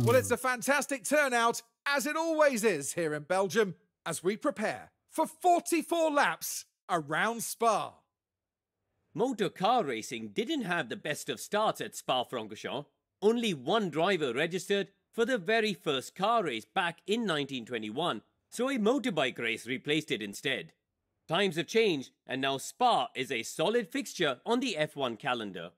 Well, it's a fantastic turnout, as it always is here in Belgium, as we prepare for 44 laps around Spa. Motor car racing didn't have the best of starts at Spa-Francorchamps. Only one driver registered for the very first car race back in 1921, so a motorbike race replaced it instead. Times have changed, and now Spa is a solid fixture on the F1 calendar.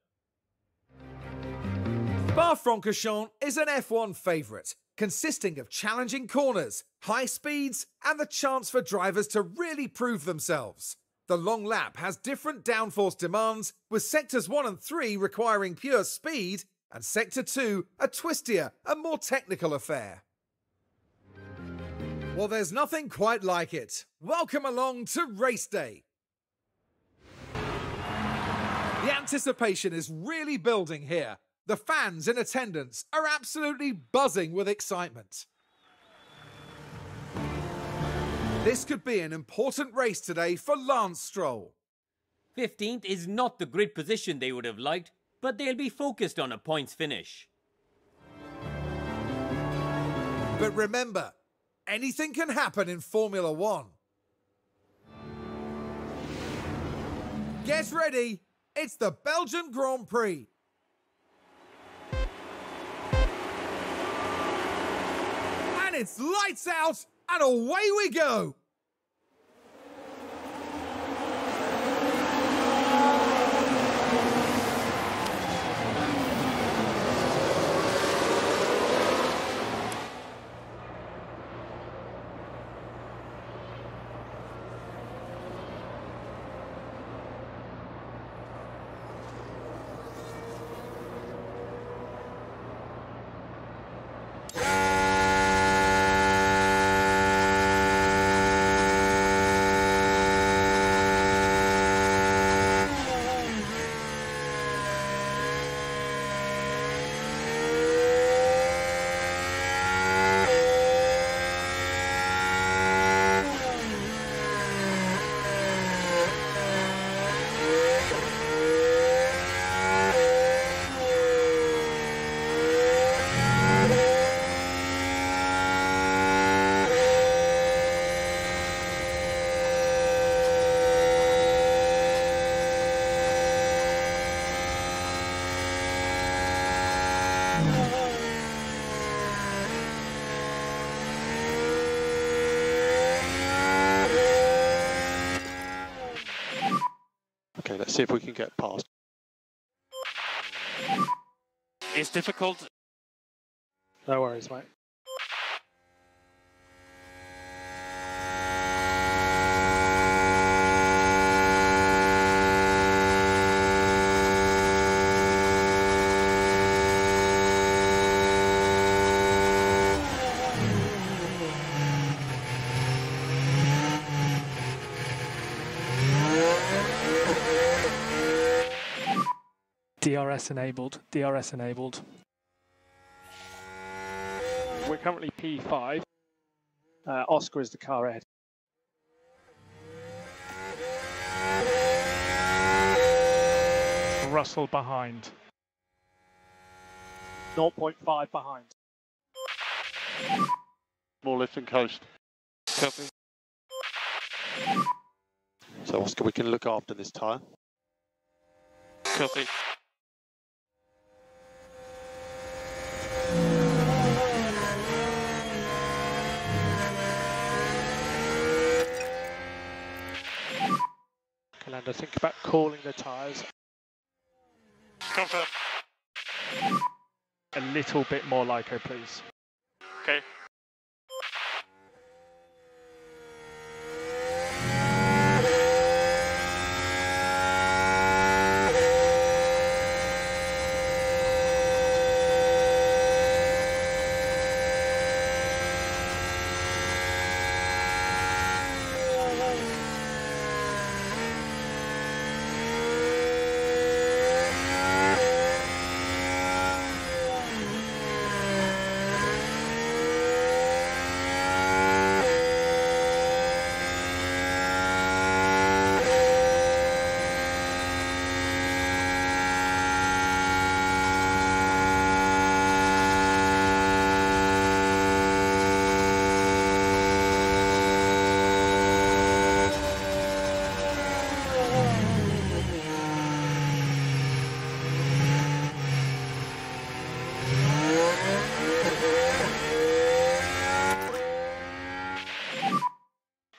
Spa-Francorchamps is an F1 favourite, consisting of challenging corners, high speeds, and the chance for drivers to really prove themselves. The long lap has different downforce demands, with sectors 1 and 3 requiring pure speed, and sector 2 a twistier and more technical affair. Well, there's nothing quite like it. Welcome along to race day. The anticipation is really building here. The fans in attendance are absolutely buzzing with excitement. This could be an important race today for Lance Stroll. 15th is not the grid position they would have liked, but they'll be focused on a points finish. But remember, anything can happen in Formula One. Get ready, it's the Belgian Grand Prix. And it's lights out, and away we go! Okay, let's see if we can get past. It's difficult. No worries, mate. DRS enabled, DRS enabled. We're currently P5. Oscar is the car ahead. Russell behind. 0.5 behind. More lift and coast. Copy. So Oscar, we can look after this tyre. Copy. Calando, think about calling the tyres. Confirm. A little bit more Lyco, please. Okay.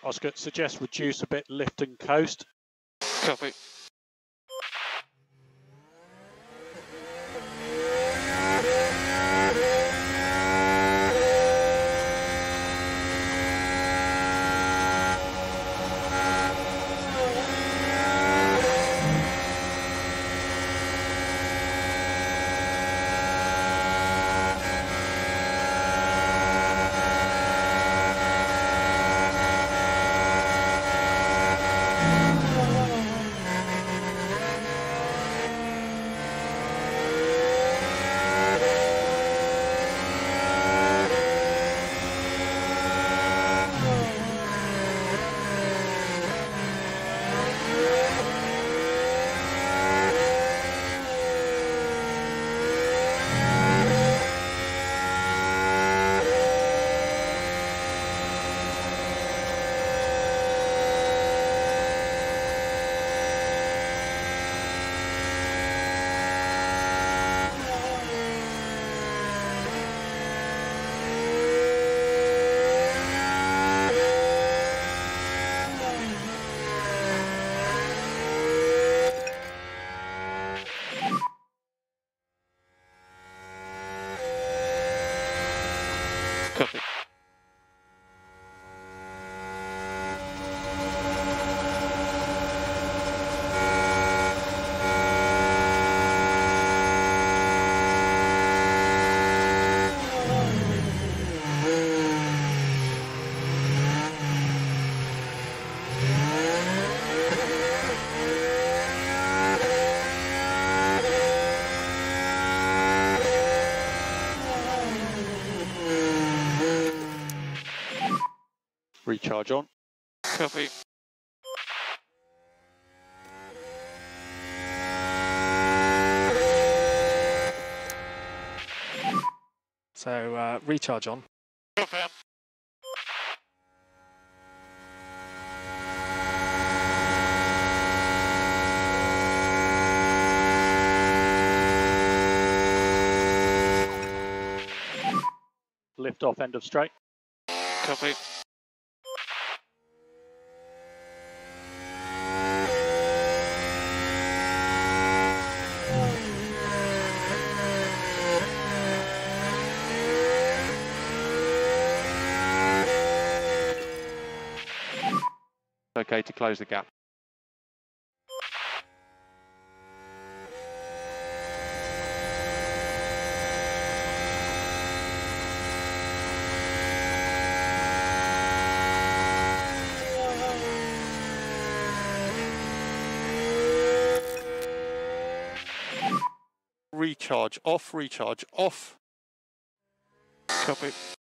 Oscar, suggest reduce a bit, lift and coast. Copy. Copy. Recharge on. Copy. So recharge on. Confirm. Lift off end of straight. Copy. Okay to close the gap. Recharge off, recharge off. Copy.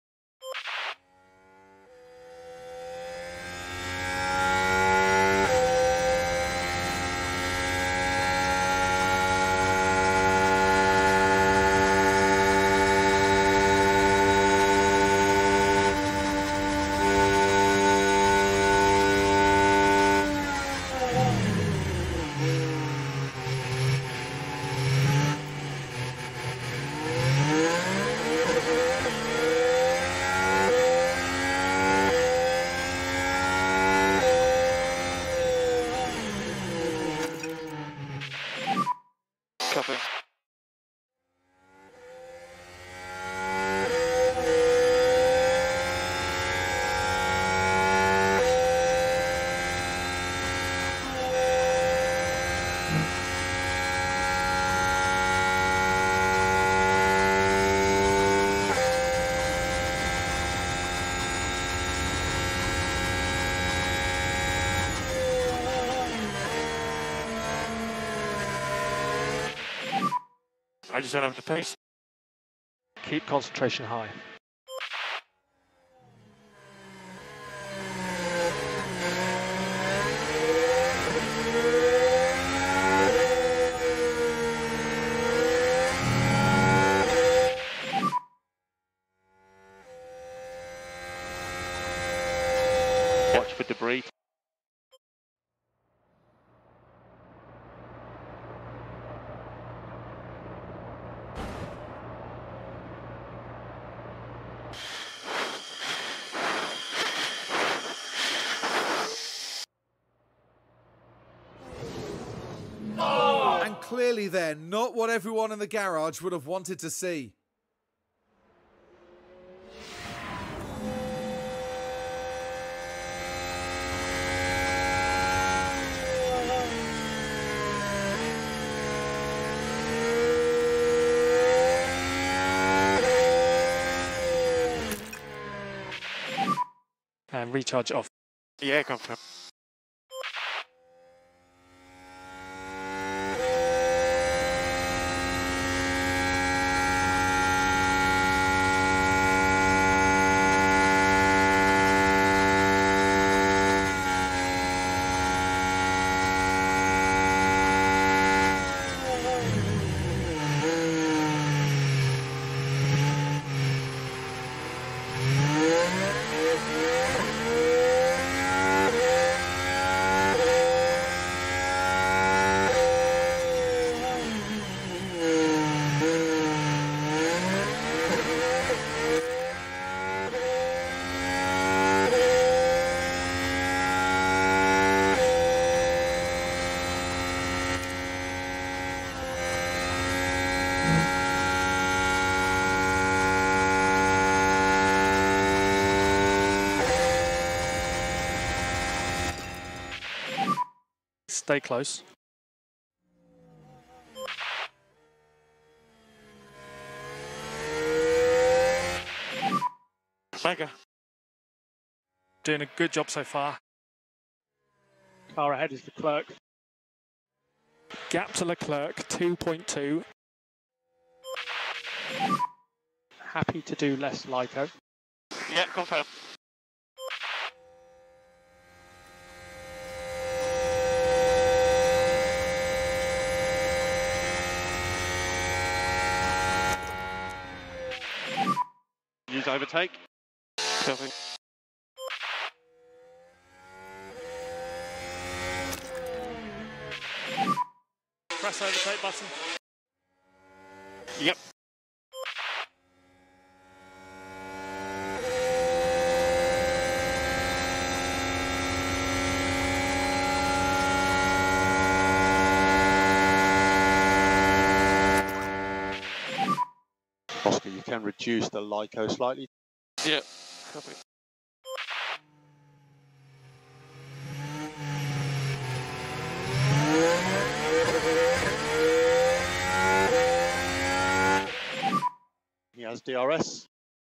Copy. I just don't have the pace. Keep concentration high. Watch for debris. Clearly then, not what everyone in the garage would have wanted to see. And recharge off. Yeah, confirm. Stay close. Mega. Doing a good job so far. Car ahead is Leclerc. Gap to Leclerc, 2.2. Happy to do less Lyco. Yeah, confirm. Use overtake. Copy. Press overtake button. Yep. Oscar, you can reduce the Lyco slightly. Yeah. Copy. He has DRS.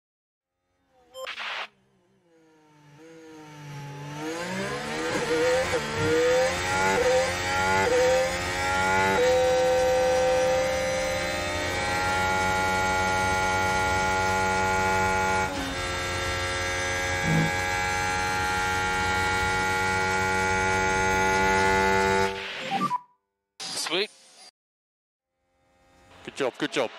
Sweet. Good job, good job.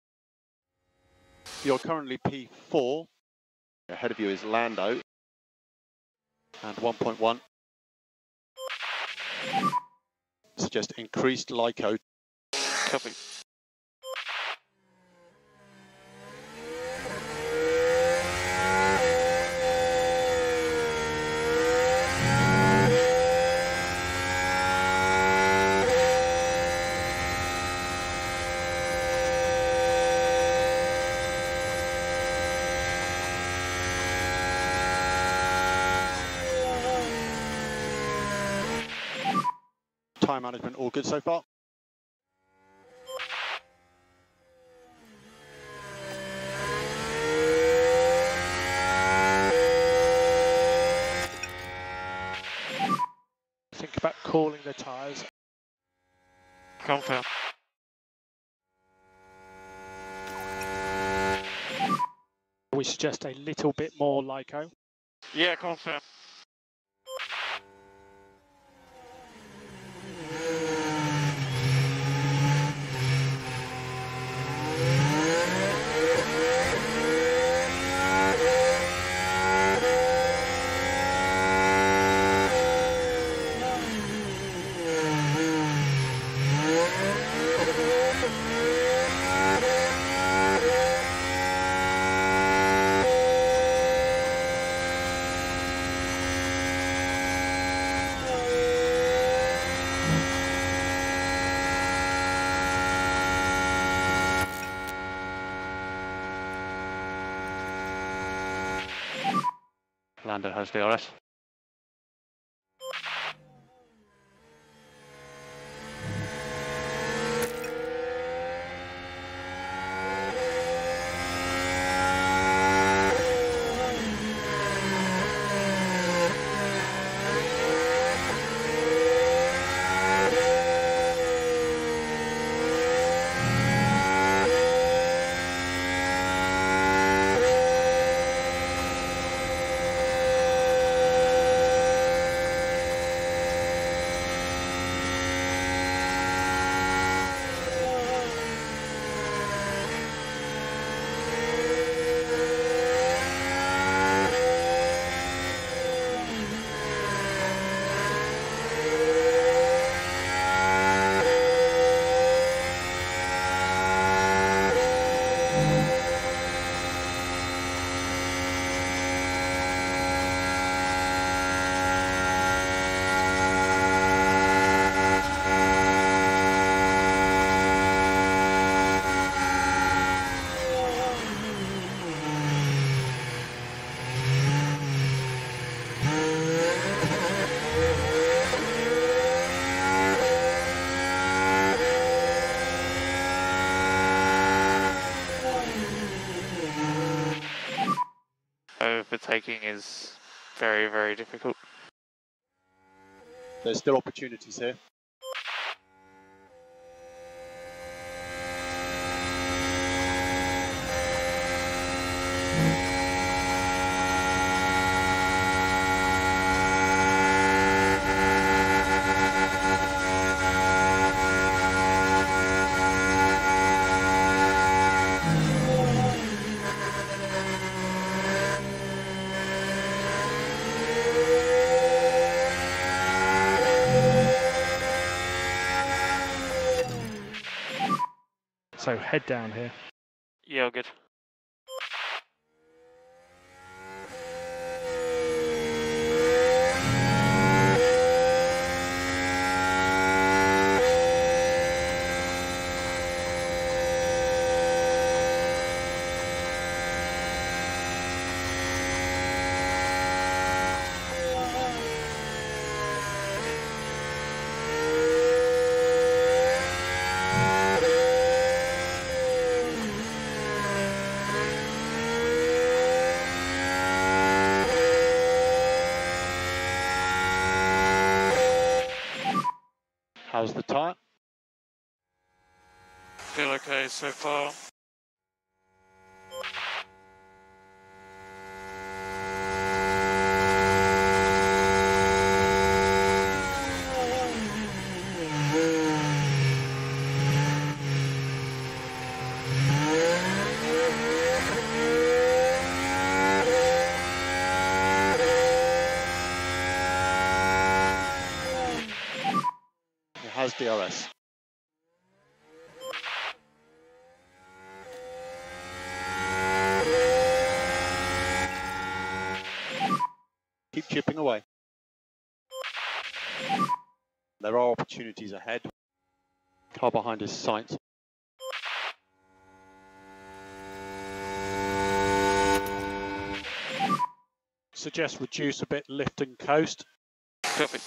You're currently P4. Ahead of you is Lando. And 1.1. Suggest increased Lyco. Copy. Time management all good so far? Think about cooling the tyres. Confirm. We suggest a little bit more Lyco. Yeah, confirm. Lando has DRS. Overtaking is very, very difficult. There's still opportunities here. So head down here. Yeah, all good. How's the tyre? Feel okay so far. It has DRS. Keep chipping away. There are opportunities ahead. Car behind is sight. Suggest reduce a bit, lift and coast. Copy.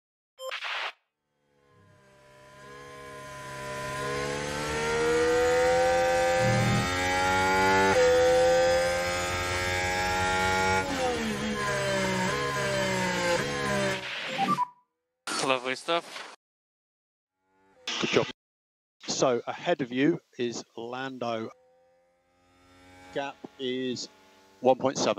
Lovely stuff. Good job. So ahead of you is Lando. Gap is 1.7.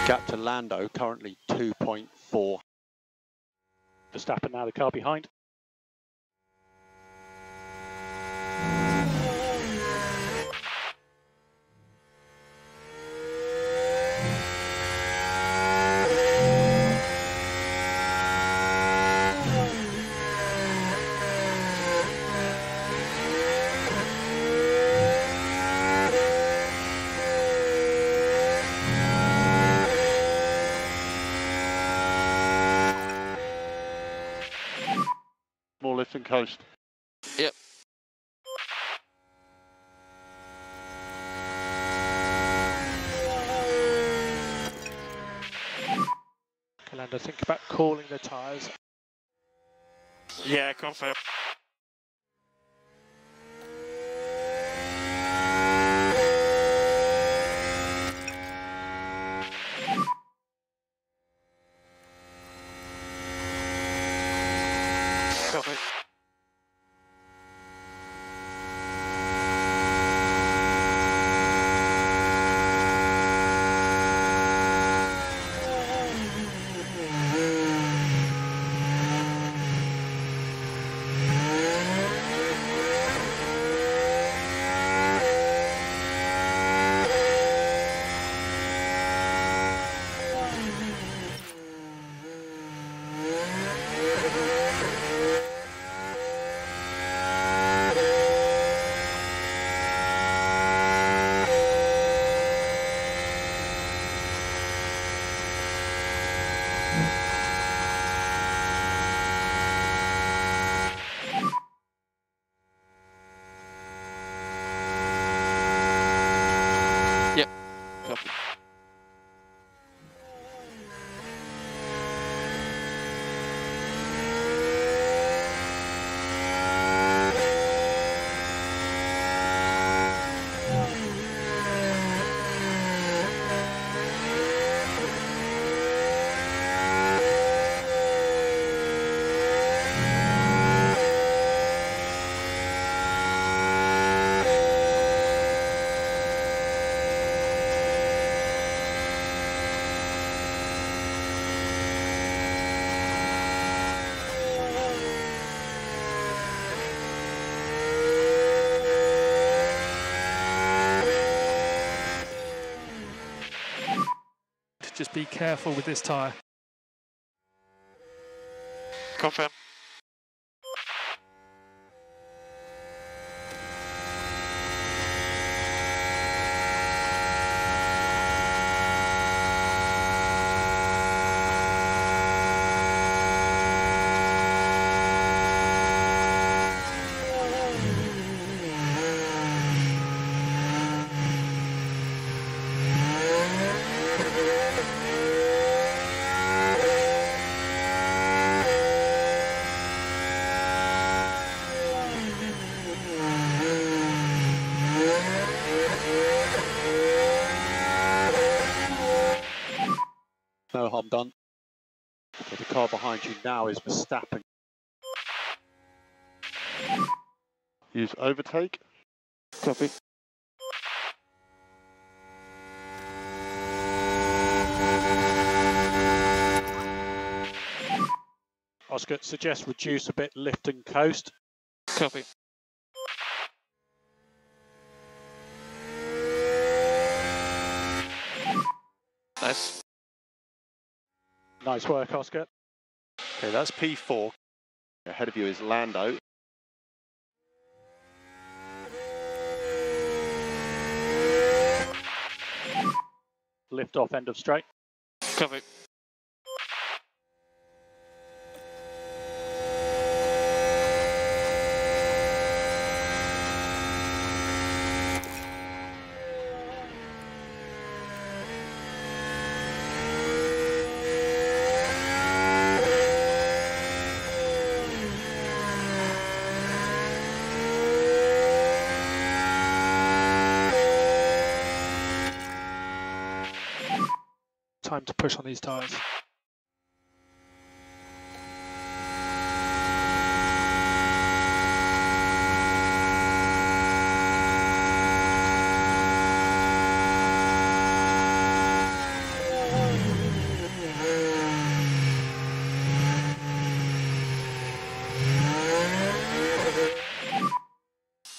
Gap to Lando, currently 2.4. Verstappen now the car behind. More lift and coast. Yep. Lando, think about calling the tyres. Yeah, confirm. Copy. Yep. Copy. Just be careful with this tyre. Confirm. No harm done. So the car behind you now is Verstappen. Use overtake. Copy. Oscar, suggest reduce a bit, lift and coast. Copy. Nice. Nice work, Oscar. Okay, that's P4. Ahead of you is Lando. Lift off end of straight. Copy. Time to push on these tyres.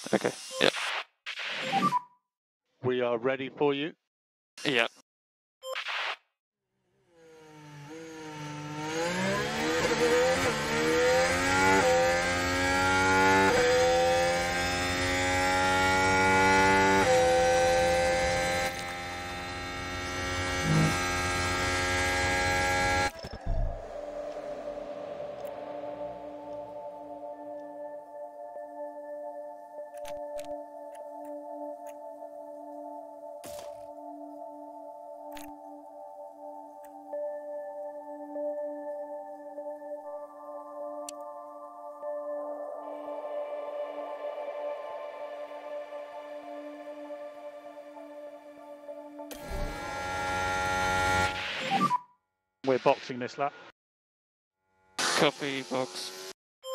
Okay. Yeah. We are ready for you. Yeah. We're boxing this lap. Copy, box.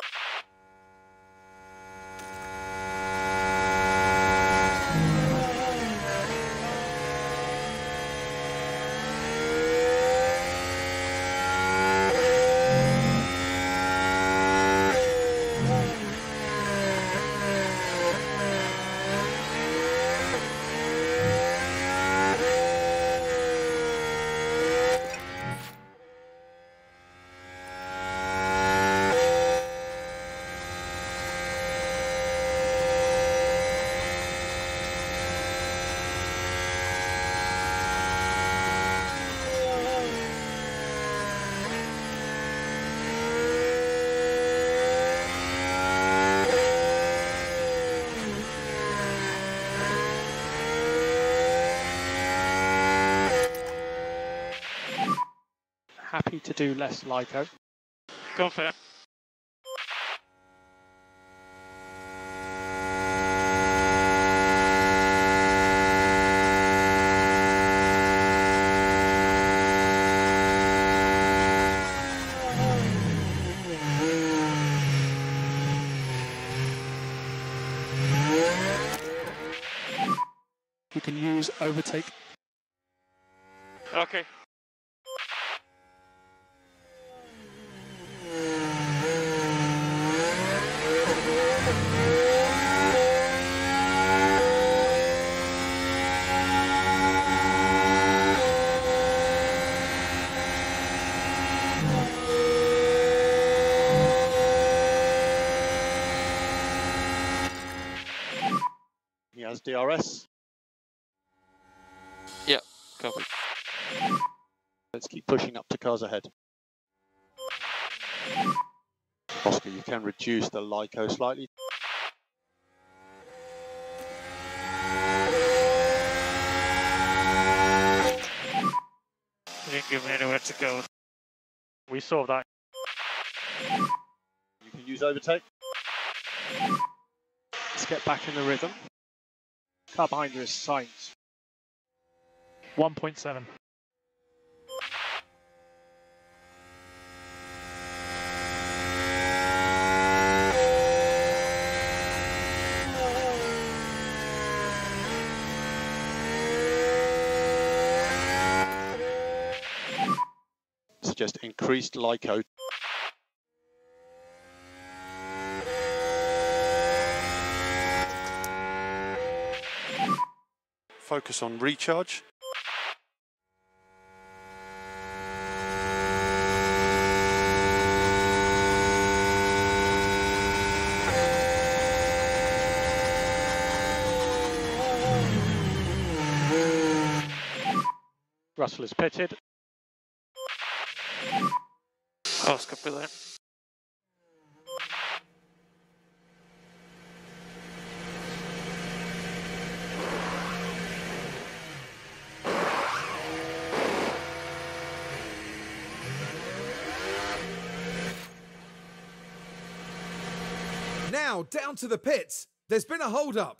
Happy to do less LICO. Confirm. You can use overtake. Okay. He has DRS. Yeah. Copy. Let's keep pushing up to cars ahead. Oscar, you can reduce the LICO slightly. You didn't give me anywhere to go. We saw that. You can use overtake. Let's get back in the rhythm. Car behind you is Sainz. 1.7. Suggest increased LICO. Focus on recharge. Russell is pitted. Oscar, put that. Now down to the pits. There's been a hold-up.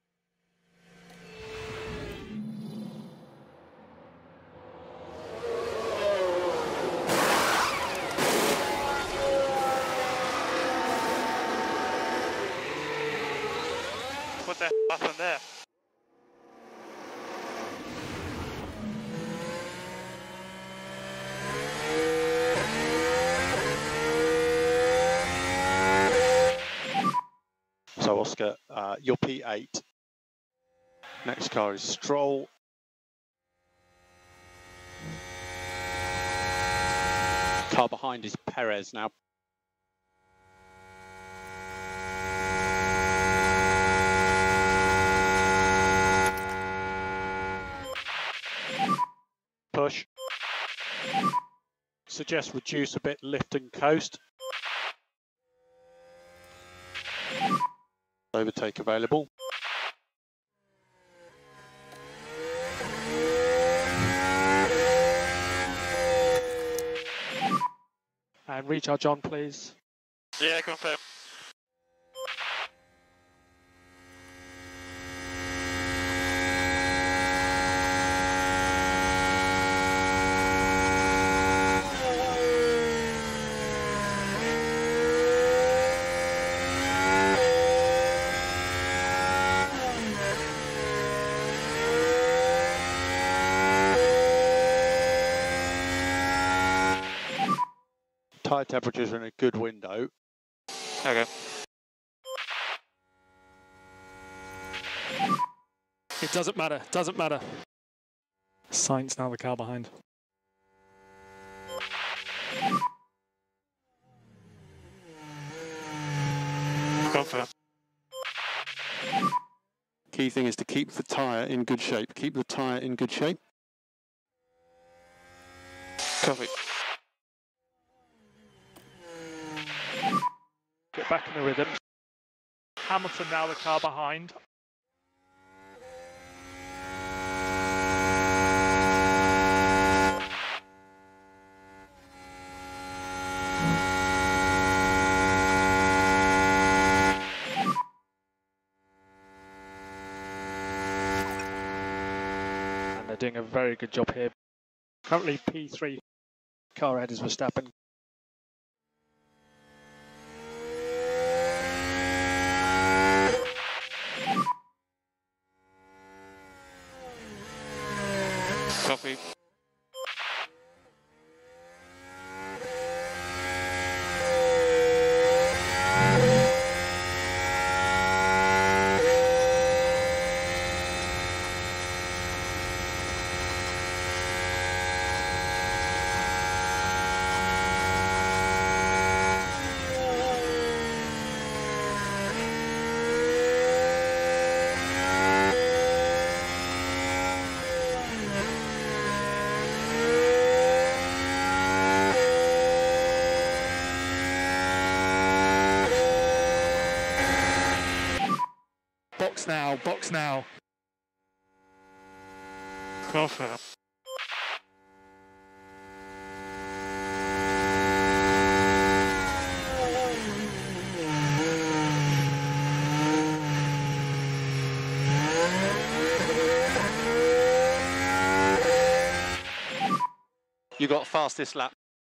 What the happened there? So Oscar, you're P8. Next car is Stroll. Car behind is Perez now. Push. Suggest reduce a bit, lift and coast. Overtake available. And recharge on, please. Yeah, confirm. Tyre temperatures are in a good window. Okay. It doesn't matter, doesn't matter. Sainz now the car behind. Confirm. Key thing is to keep the tyre in good shape. Keep the tyre in good shape. Copy. Get back in the rhythm. Hamilton now the car behind. And they're doing a very good job here. Currently P3 car ahead is Verstappen. Copy. Box now. Confirm. You got fastest lap.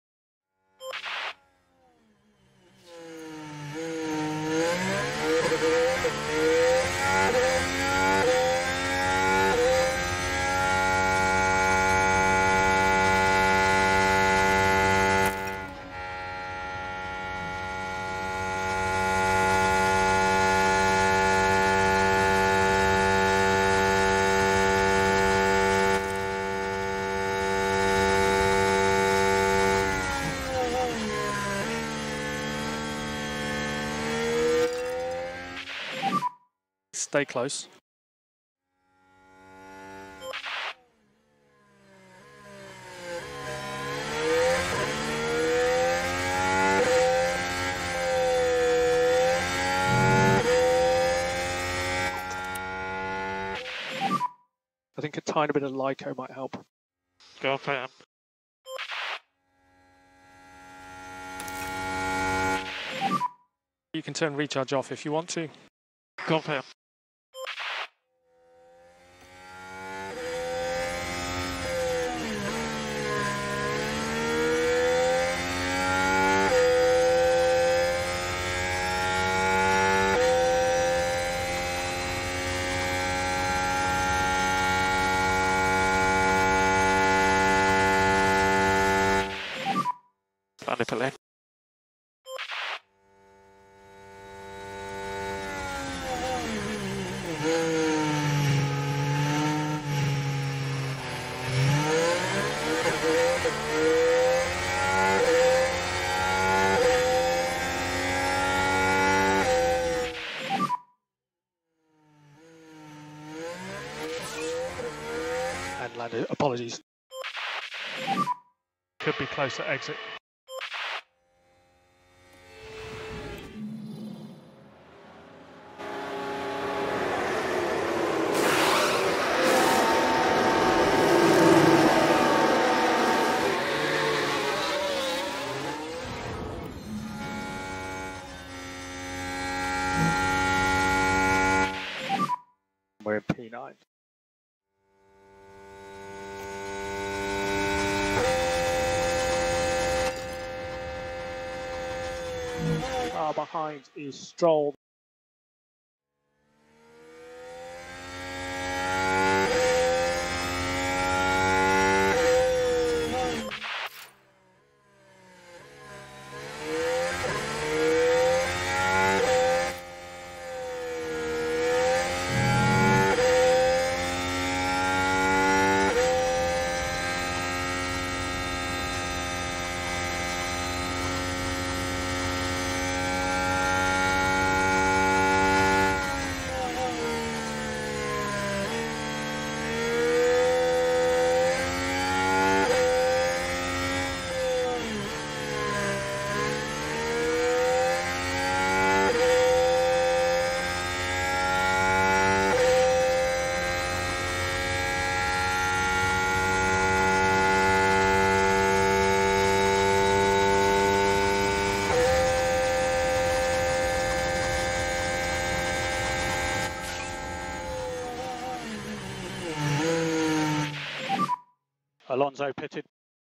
Stay close. I think a tiny bit of Lyco might help. Confirm. You can turn recharge off if you want to. Confirm. Lando, apologies. Could be close at exit. We're in P9. Car behind is Stroll. Alonso pitted.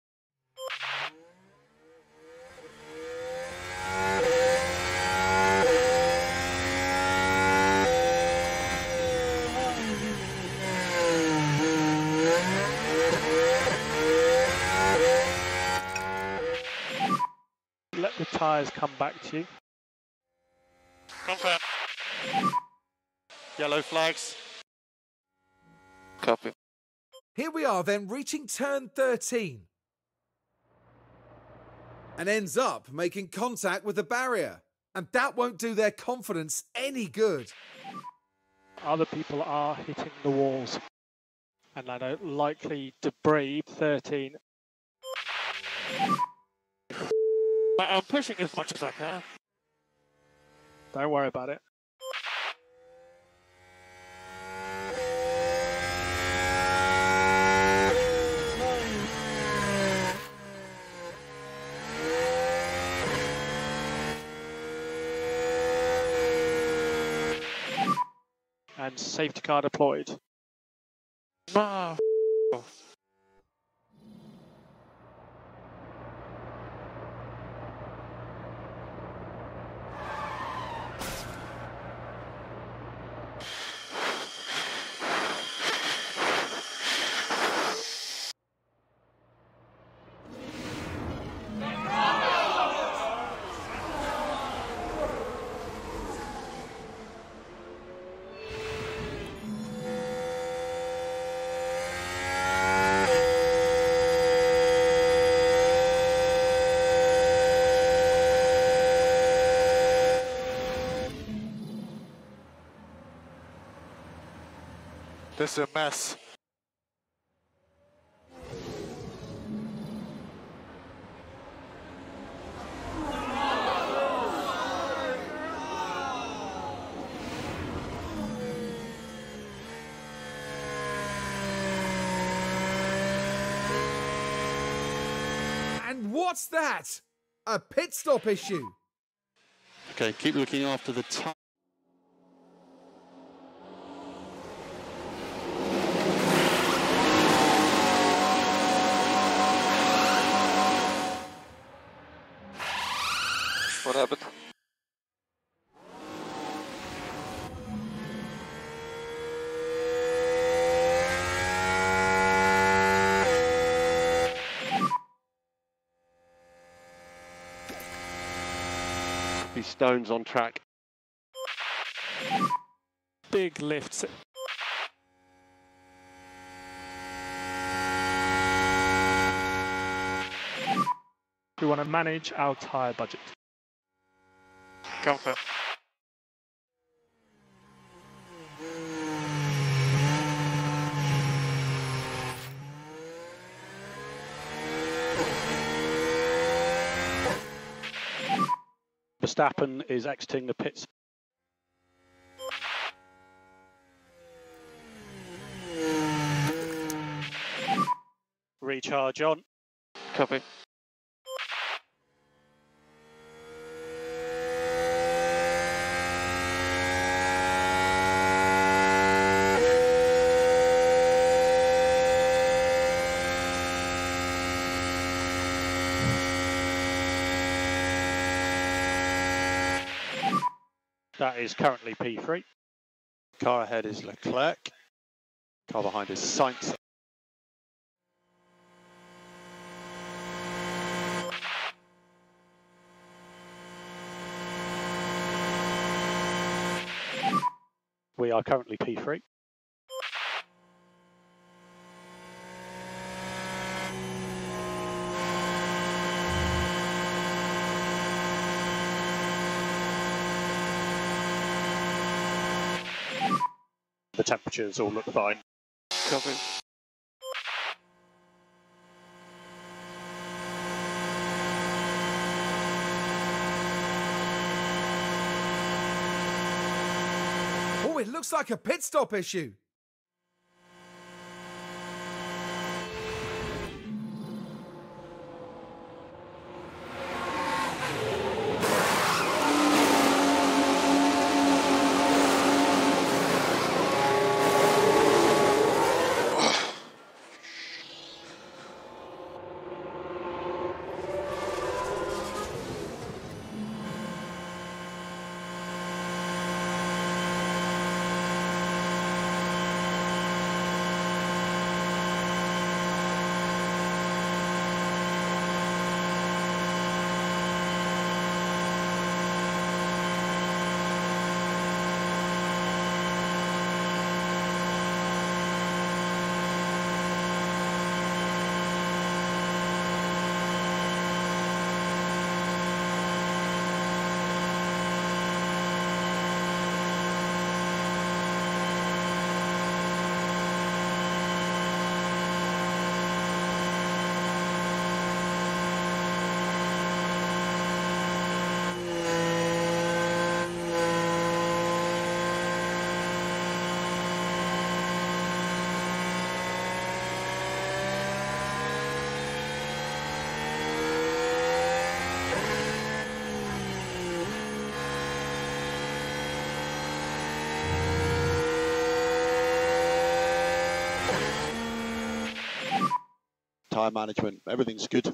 Let the tyres come back to you. Confirm. Yellow flags. Copy. Here we are then reaching turn 13. And ends up making contact with the barrier. And that won't do their confidence any good. Other people are hitting the walls. And Lando likely debris 13. I'm pushing as much as I can. Don't worry about it. And safety car deployed. Ah, This is a mess. And what's that? A pit stop issue. Okay, keep looking after the tyre. what happened? These stones on track. Big lifts. We want to manage our tyre budget. Confirm. Verstappen is exiting the pits. Recharge on. Copy. That is currently P3. Car ahead is Leclerc. Car behind is Sainz. We are currently P3. The temperatures all look fine. Copy. Oh, it looks like a pit stop issue. Tyre management, everything's good.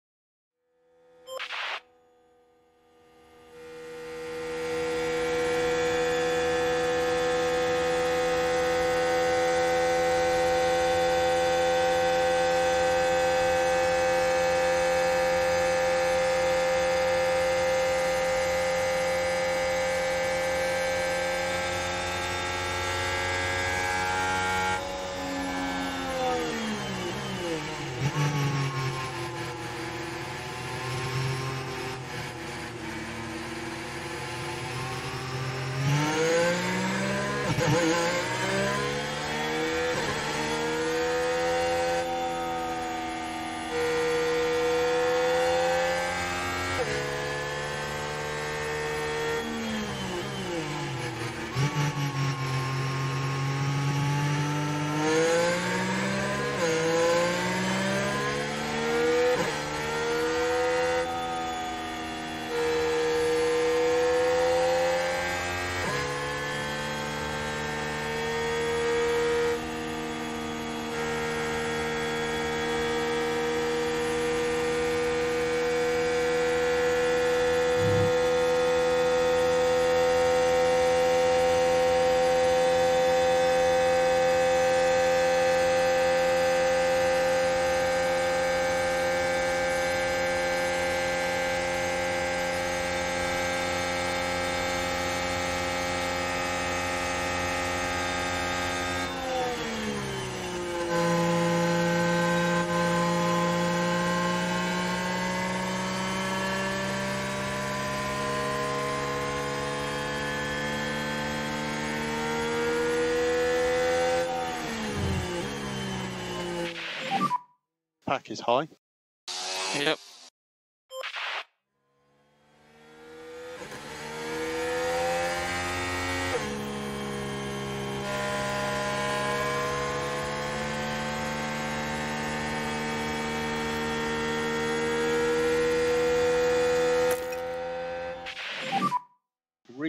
Pack is high. Yep.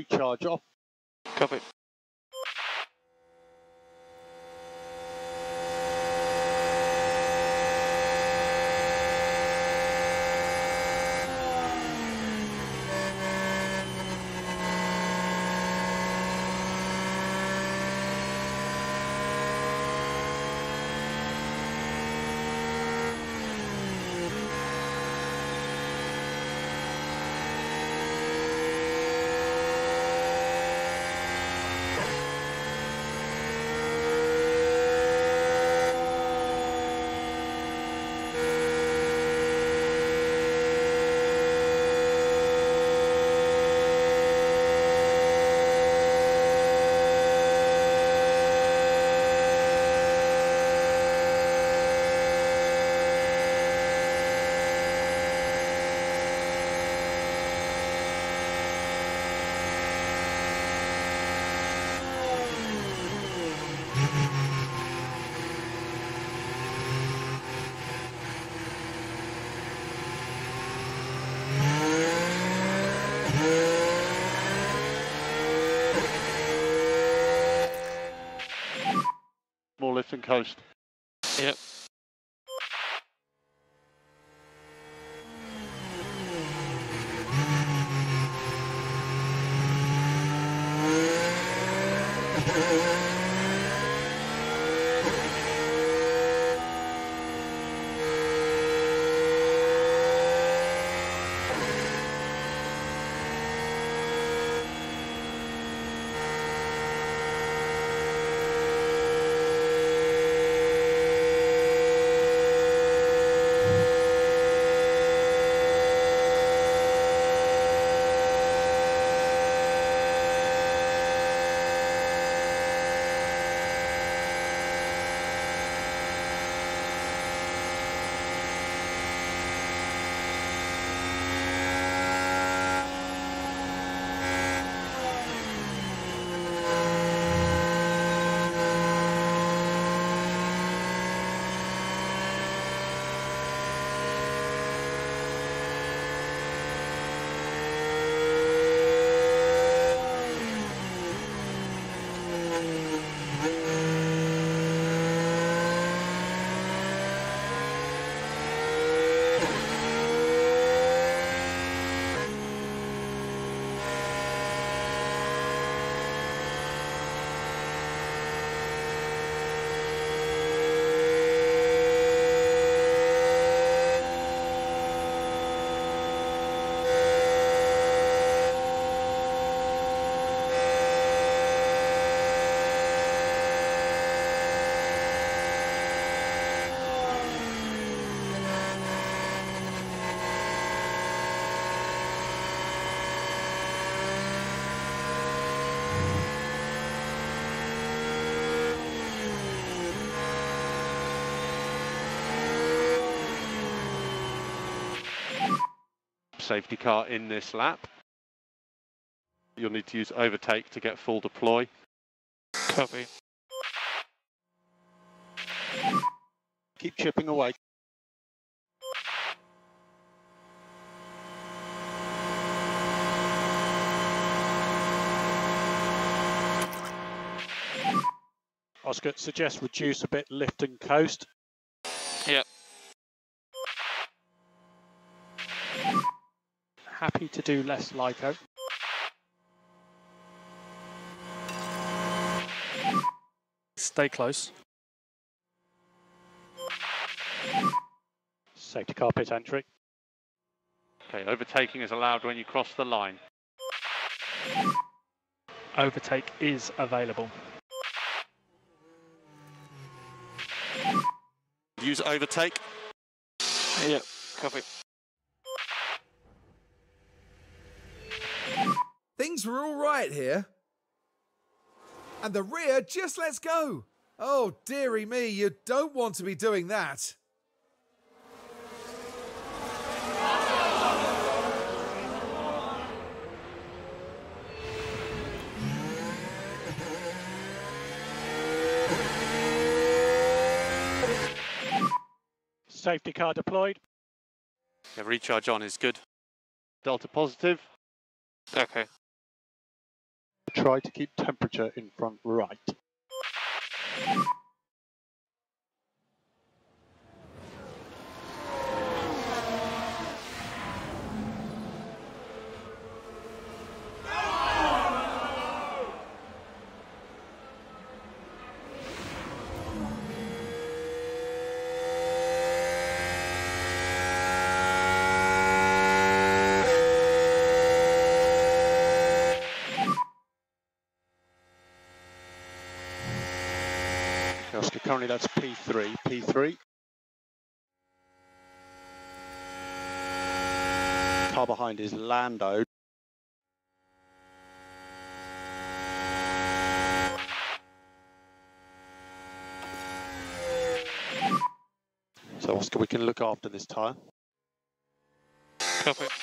recharge off. Copy. More lift and coast. Yep. Safety car in this lap. You'll need to use overtake to get full deploy. Copy. Keep chipping away. Oscar, suggest reduce a bit, lift and coast. Yep. Happy to do less LICO. Stay close. Safety car pit entry. Okay, overtaking is allowed when you cross the line. Overtake is available. Use overtake. Yep. Copy. Things were all right here. And the rear just lets go. Oh, dearie me, you don't want to be doing that. Safety car deployed. Yeah, recharge on is good. Delta positive. Okay. Try to keep temperature in front right. Oscar, currently that's P3. P3. Car behind is Lando. So Oscar, we can look after this tyre. Copy.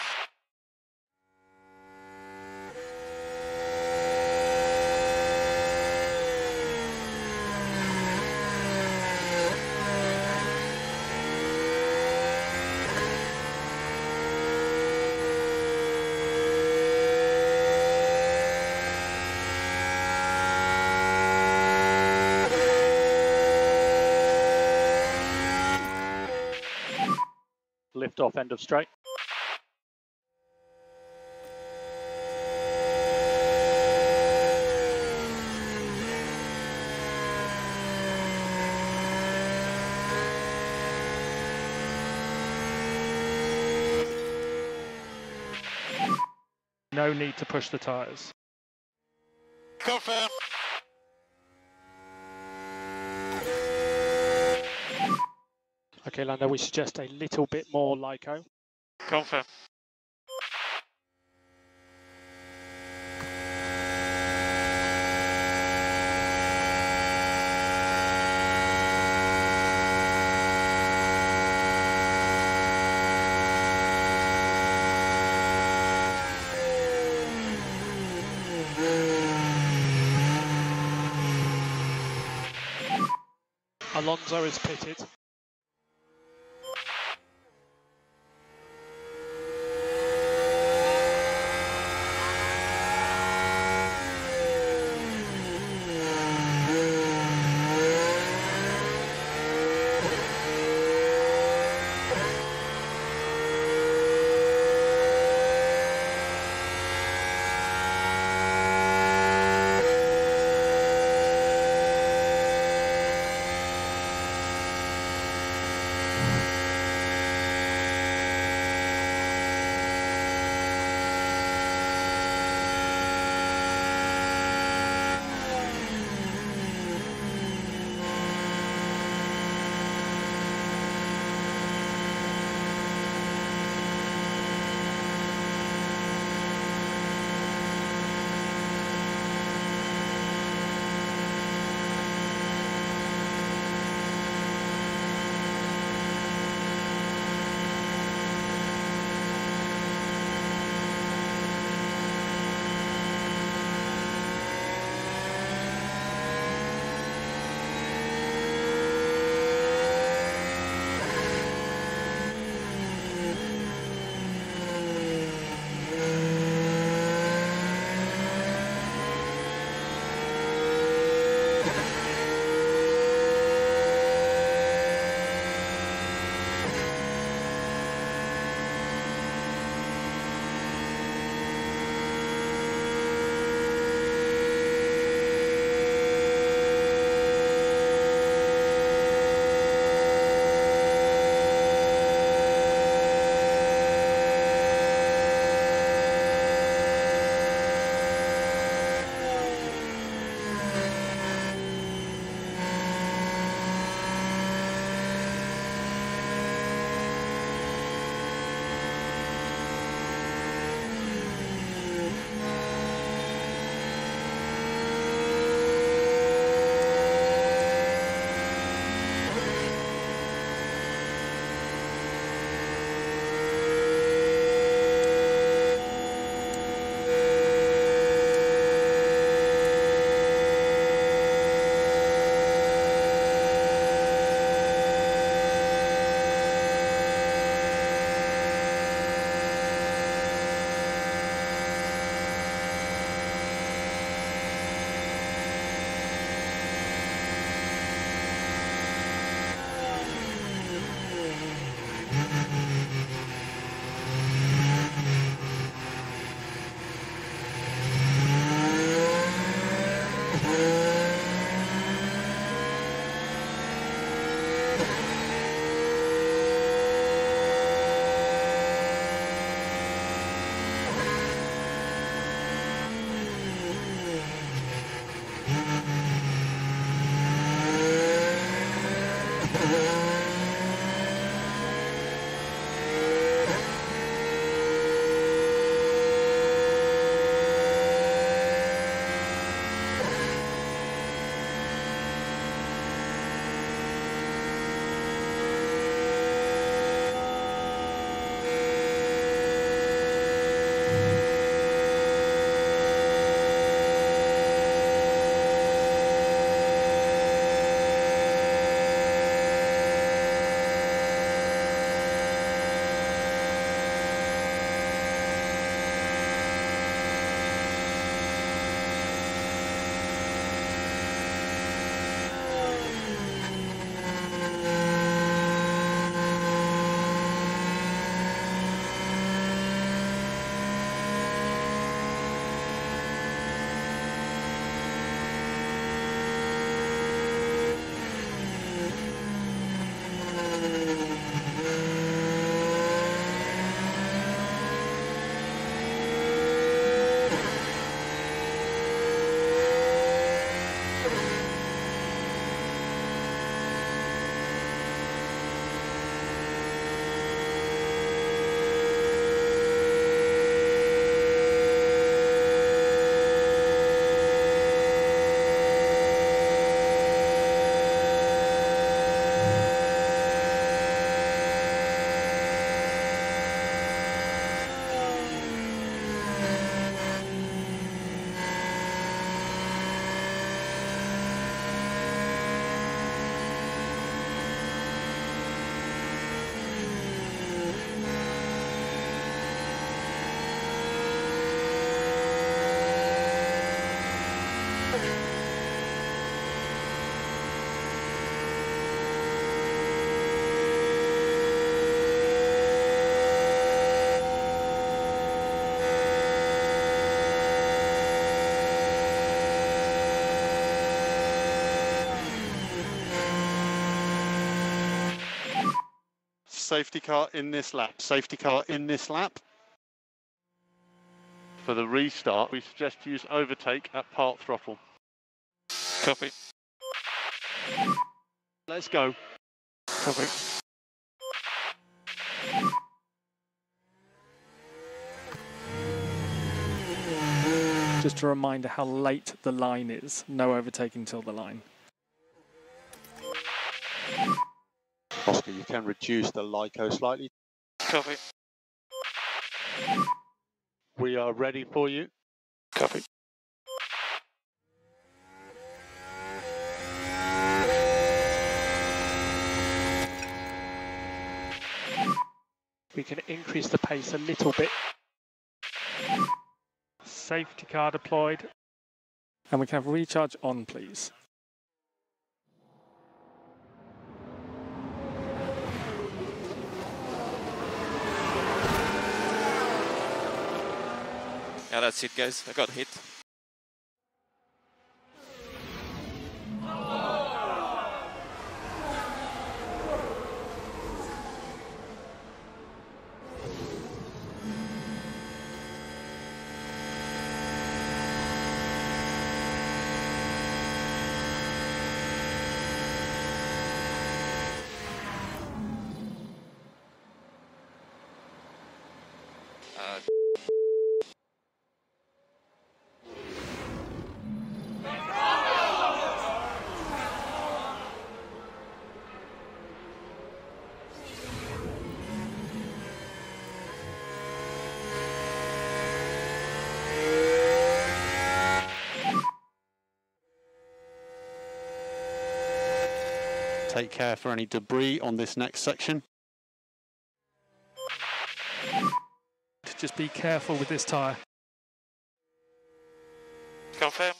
Lift off end of straight. No need to push the tyres. Confirm. Okay, Lando, we suggest a little bit more Lyco. Confirm. Alonso is pitted. safety car in this lap. Safety car in this lap. For the restart, we suggest use overtake at part throttle. Copy. Let's go. Copy. Just a reminder how late the line is. No overtaking till the line. Oscar, you can reduce the LICO slightly. Copy. We are ready for you. Copy. We can increase the pace a little bit. Safety car deployed. And we can have recharge on, please. Yeah, that's it, guys. I got hit. Take care for any debris on this next section. Just be careful with this tyre. Confirmed.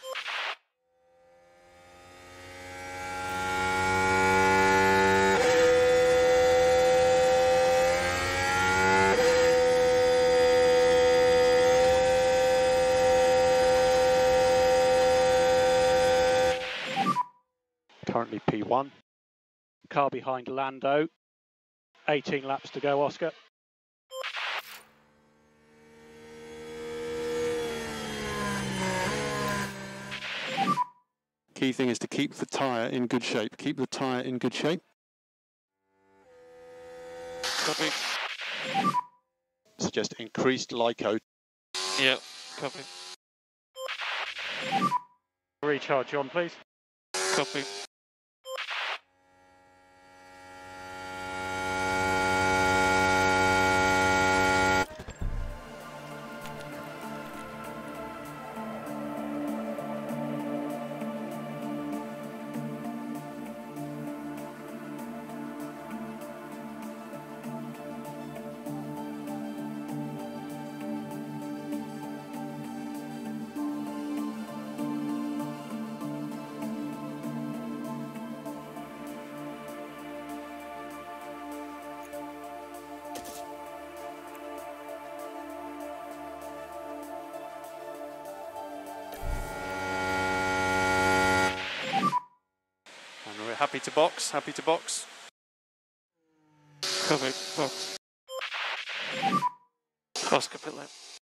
Currently P1. Car behind Lando. 18 laps to go, Oscar. Key thing is to keep the tyre in good shape. Keep the tyre in good shape. Copy. Suggest increased LICO. Yeah, copy. Recharge on, please. Copy. Happy to box, happy to box. Copy. Box. Oscar pit lane.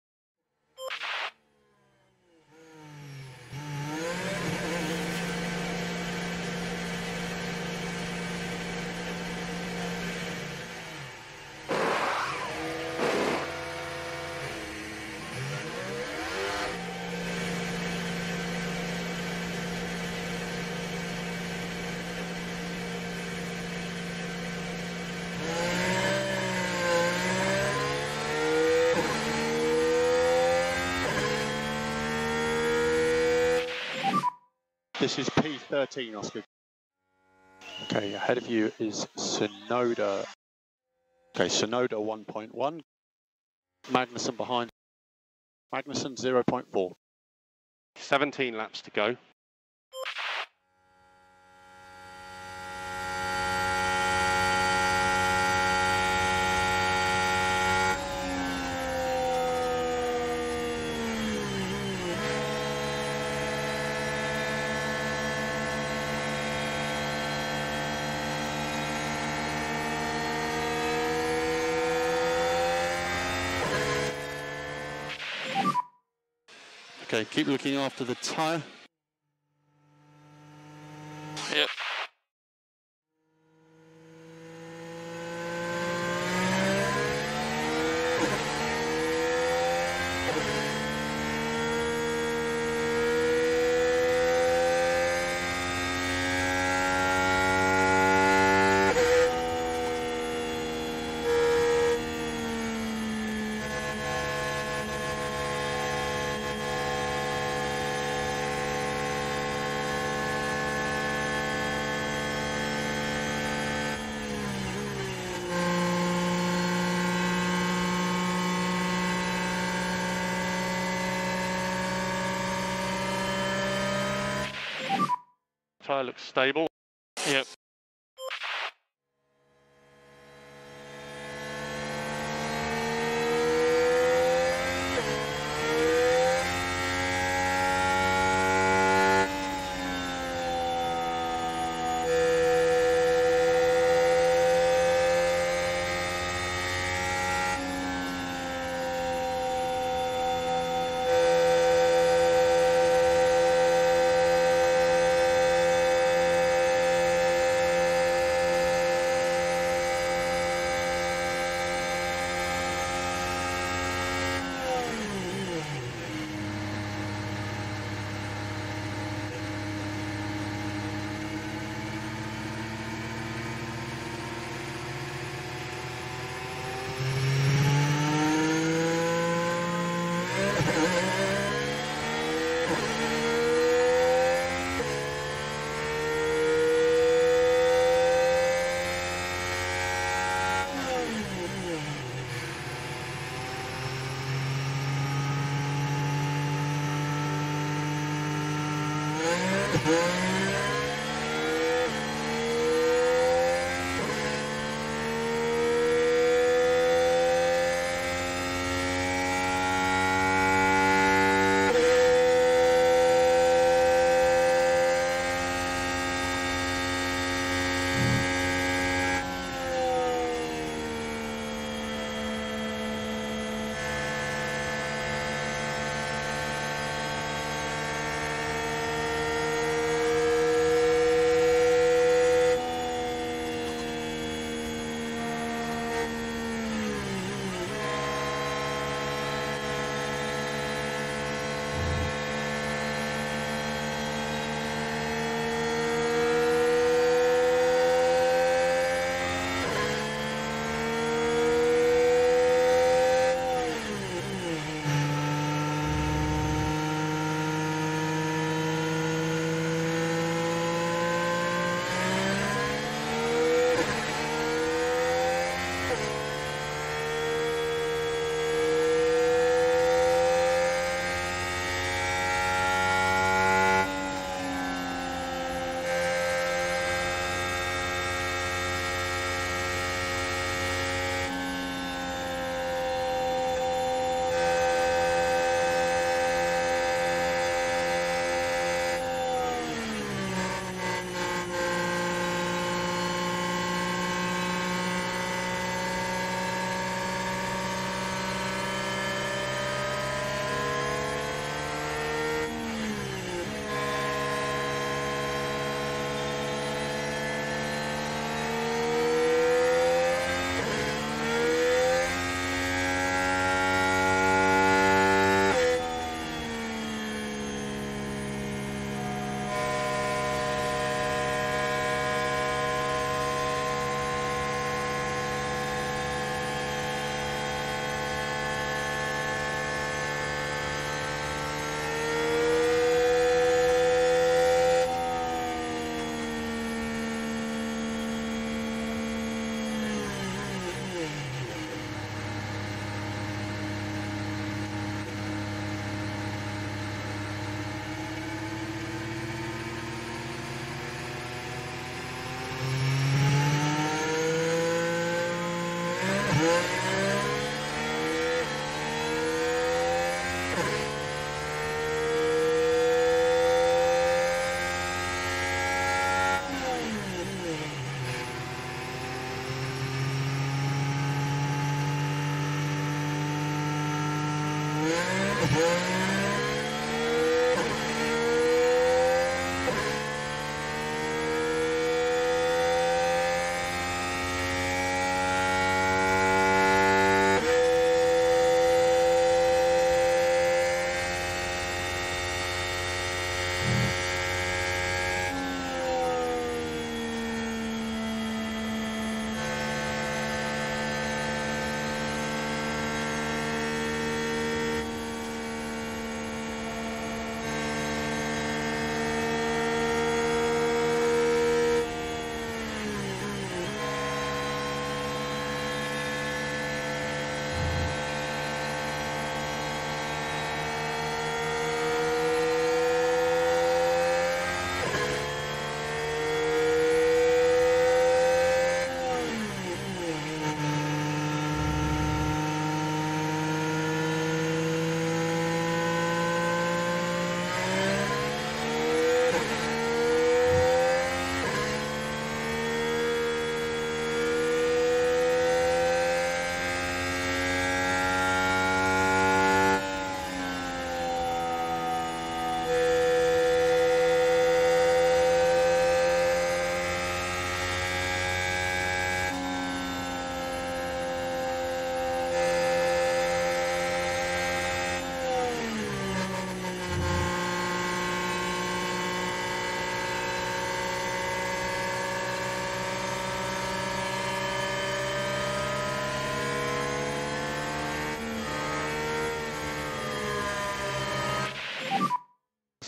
This is P13, Oscar. Okay, ahead of you is Sonoda. Okay, Sonoda 1.1. Magnussen behind. Magnussen 0.4. 17 laps to go. Okay, keep looking after the tyre. Yep. Tyre looks stable. Yep.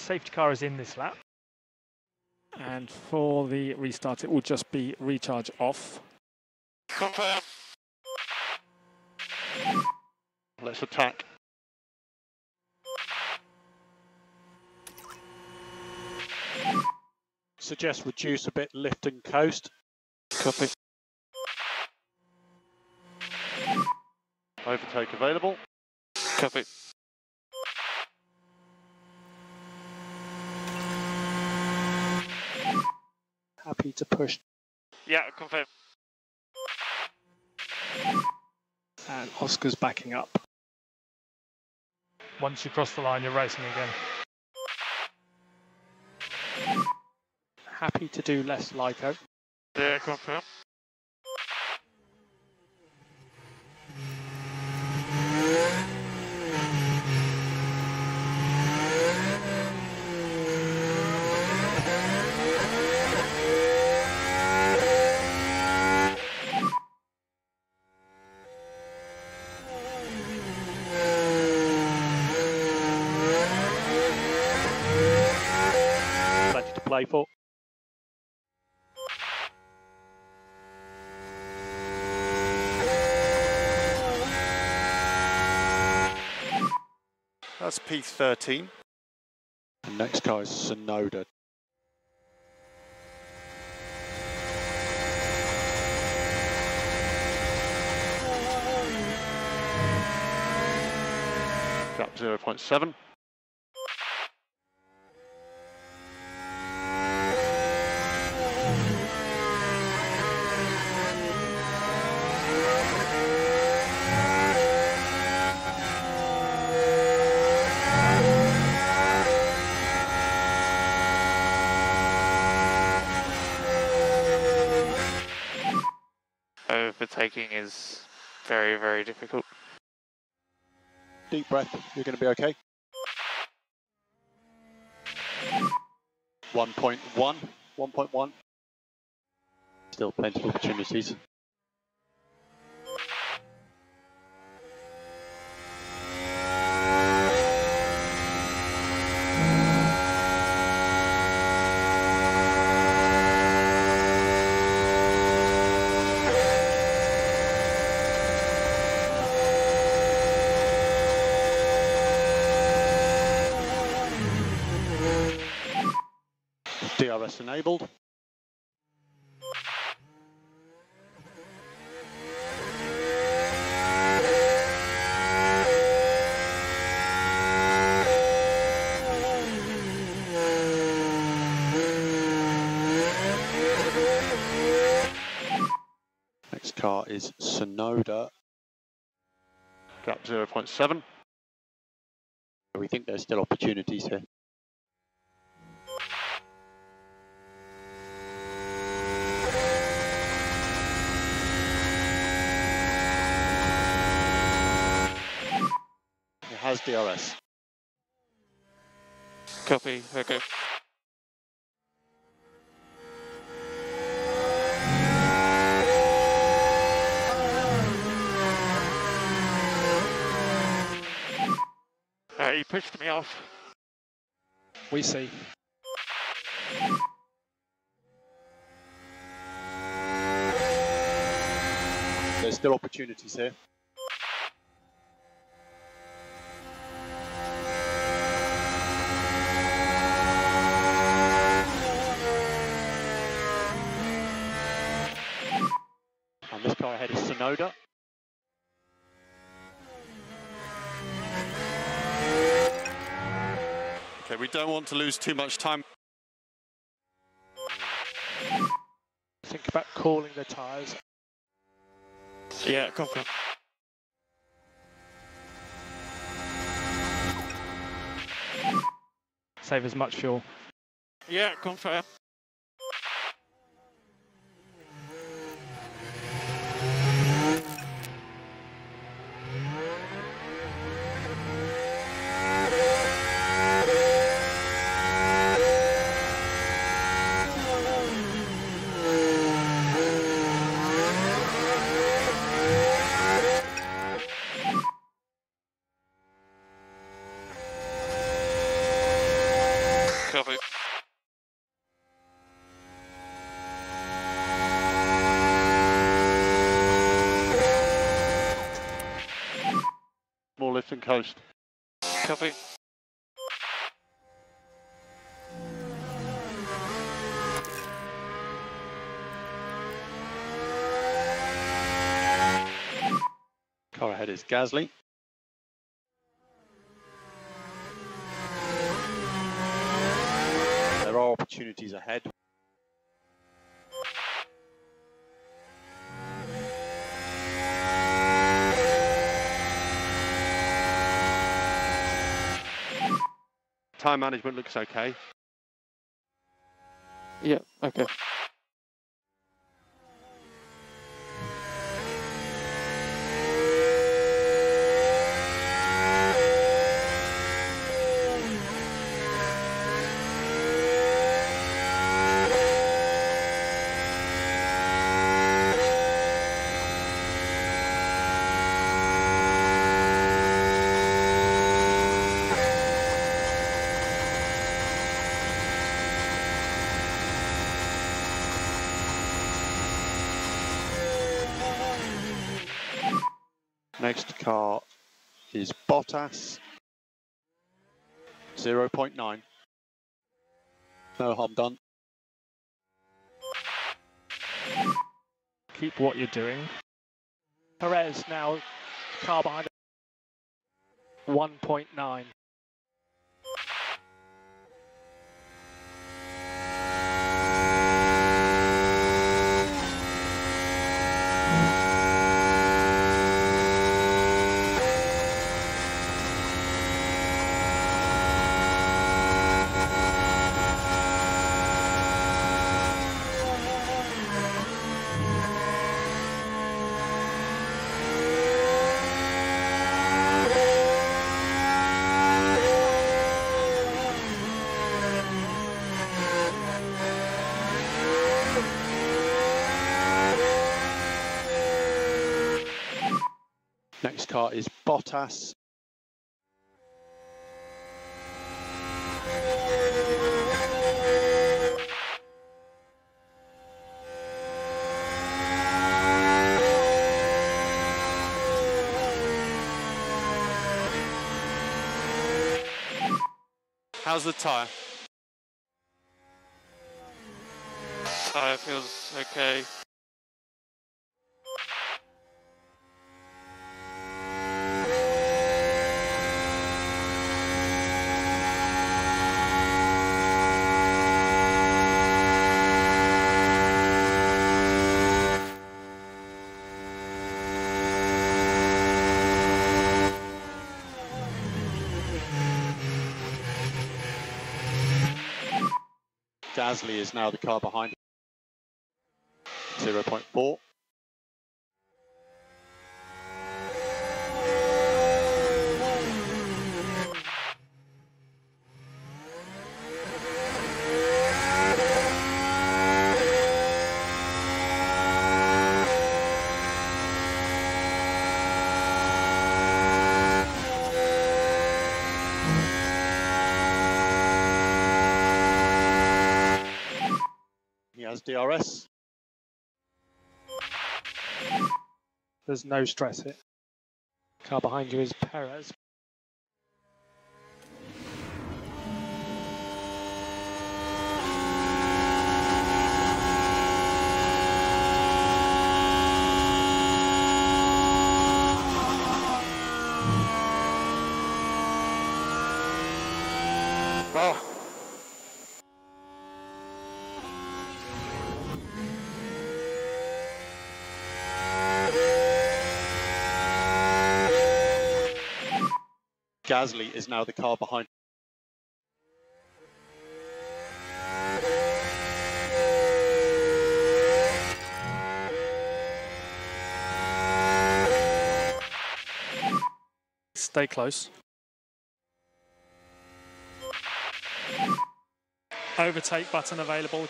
safety car is in this lap. And for the restart, it will just be recharge off. Confirm. Let's attack. Suggest reduce a bit, lift and coast. Copy. Overtake available. Copy. Happy to push. Yeah, confirm. And Oscar's backing up. Once you cross the line, you're racing again. Happy to do less LICO. Yeah, confirm. Plenty to play for. That's P13. The next car is Sonoda. Gap 0.7. Overtaking is very, very difficult. Deep breath, you're going to be okay. 1.1, 1.1. Still plenty of opportunities. DRS enabled. Next car is Sonoda. Gap 0.7. We think there's still opportunities here. It has DRS. Copy, okay. He pushed me off. We see. There's still opportunities here. And this car ahead is Sonoda. Okay, we don't want to lose too much time. Think about cooling the tyres. Yeah, confirm. Save as much fuel. Yeah, confirm. coast. Copy. Car ahead is Gasly. There are opportunities ahead. Time management looks okay. Yeah, okay. Next car is Bottas. 0.9. No harm done. Keep what you're doing. Perez now, car behind 1.9. Next car is Bottas. How's the tyre? Tyre feels okay. Gasly is now the car behind. 0.4. He has DRS. There's no stress here. Car behind you is Perez. Oh. Gasly is now the car behind. Stay close. Overtake button available.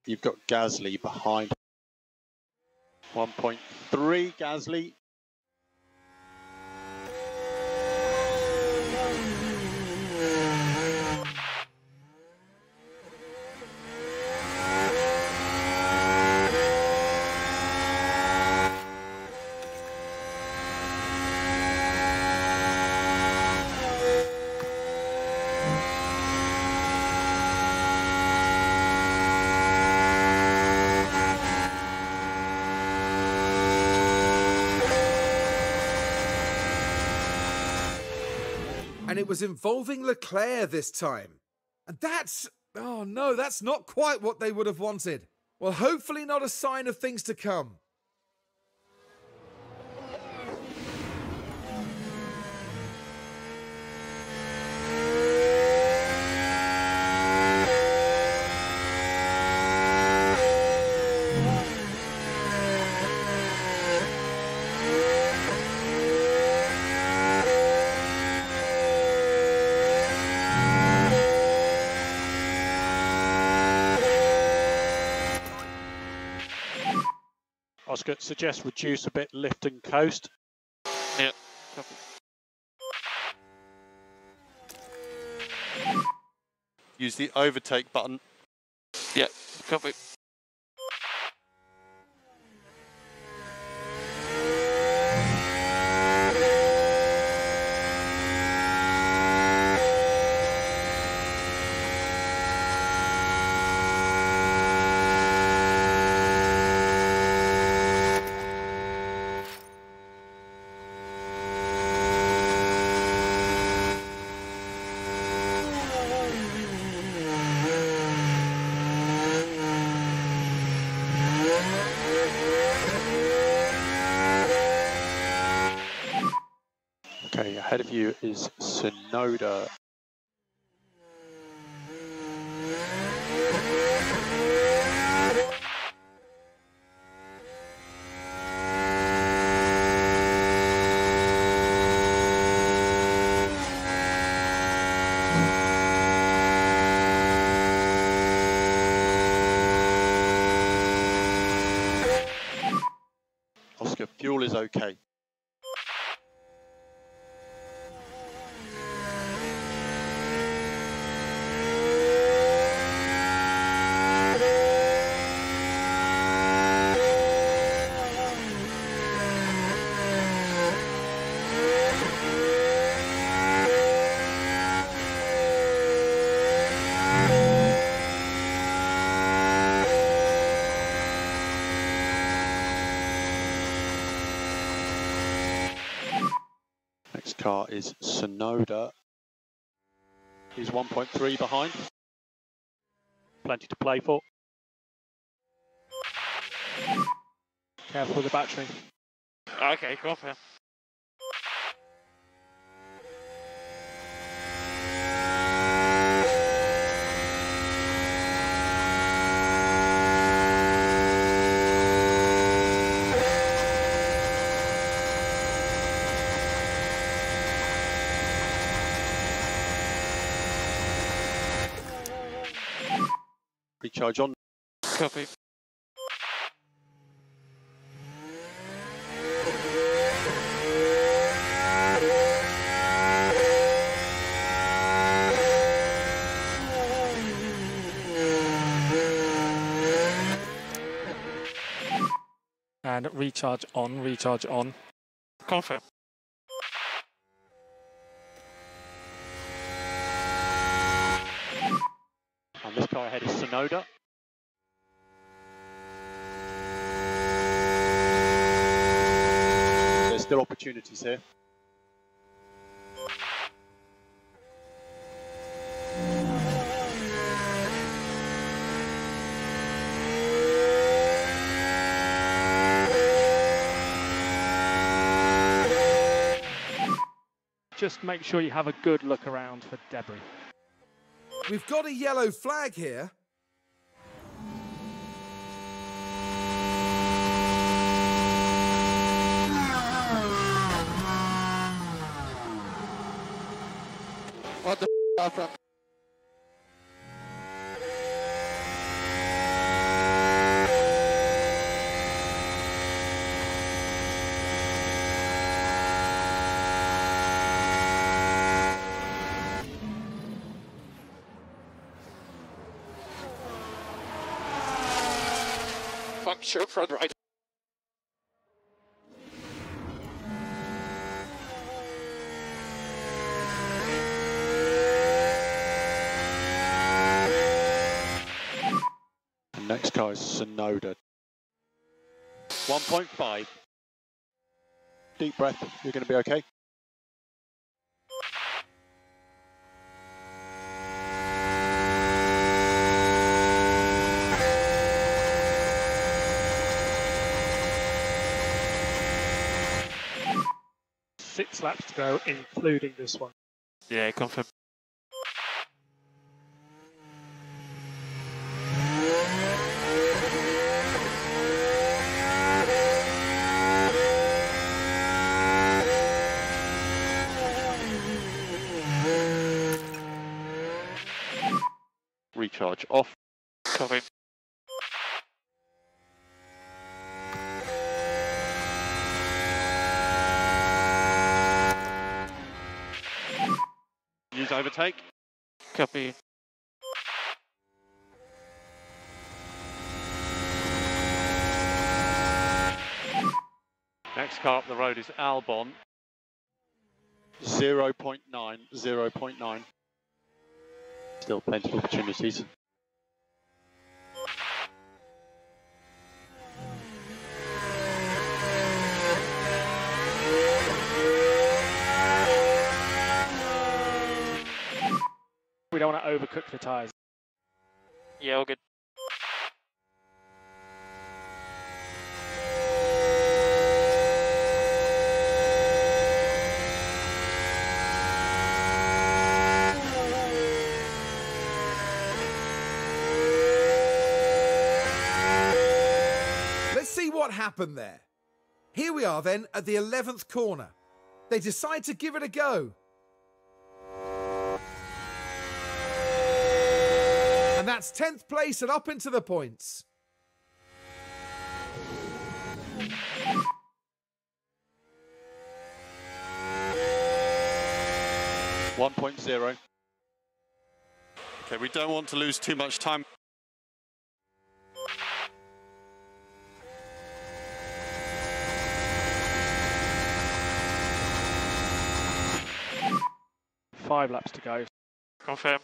You've got Gasly behind. 1.3 Gasly. And it was involving Leclerc this time. And that's... oh no, that's not quite what they would have wanted. Well, hopefully not a sign of things to come. Oscar, suggest reduce a bit, lift and coast. Yeah, copy. Use the overtake button. Yeah, copy. Okay, ahead of you is Sonoda. Oscar, fuel is okay. Next car is Sonoda. He's 1.3 behind. Plenty to play for. Careful with the battery. Okay, copy. Recharge on. Copy. And recharge on, recharge on. Confirm. And this car ahead is Sonoda. There's still opportunities here. Just make sure you have a good look around for debris. We've got a yellow flag here. What the f***? Sure, front right. And next car is Sonoda. 1.5. Deep breath, you're going to be okay. Six laps to go, including this one. Yeah, confirm. Recharge off. Copy. Use overtake. Copy. Next car up the road is Albon. 0.9, 0.9. Still plenty of opportunities. We don't want to overcook the tyres. Yeah, all good. Let's see what happened there. Here we are then at the 11th corner. They decide to give it a go. And that's 10th place and up into the points. One 1.0. Okay, we don't want to lose too much time. Five laps to go. Confirm.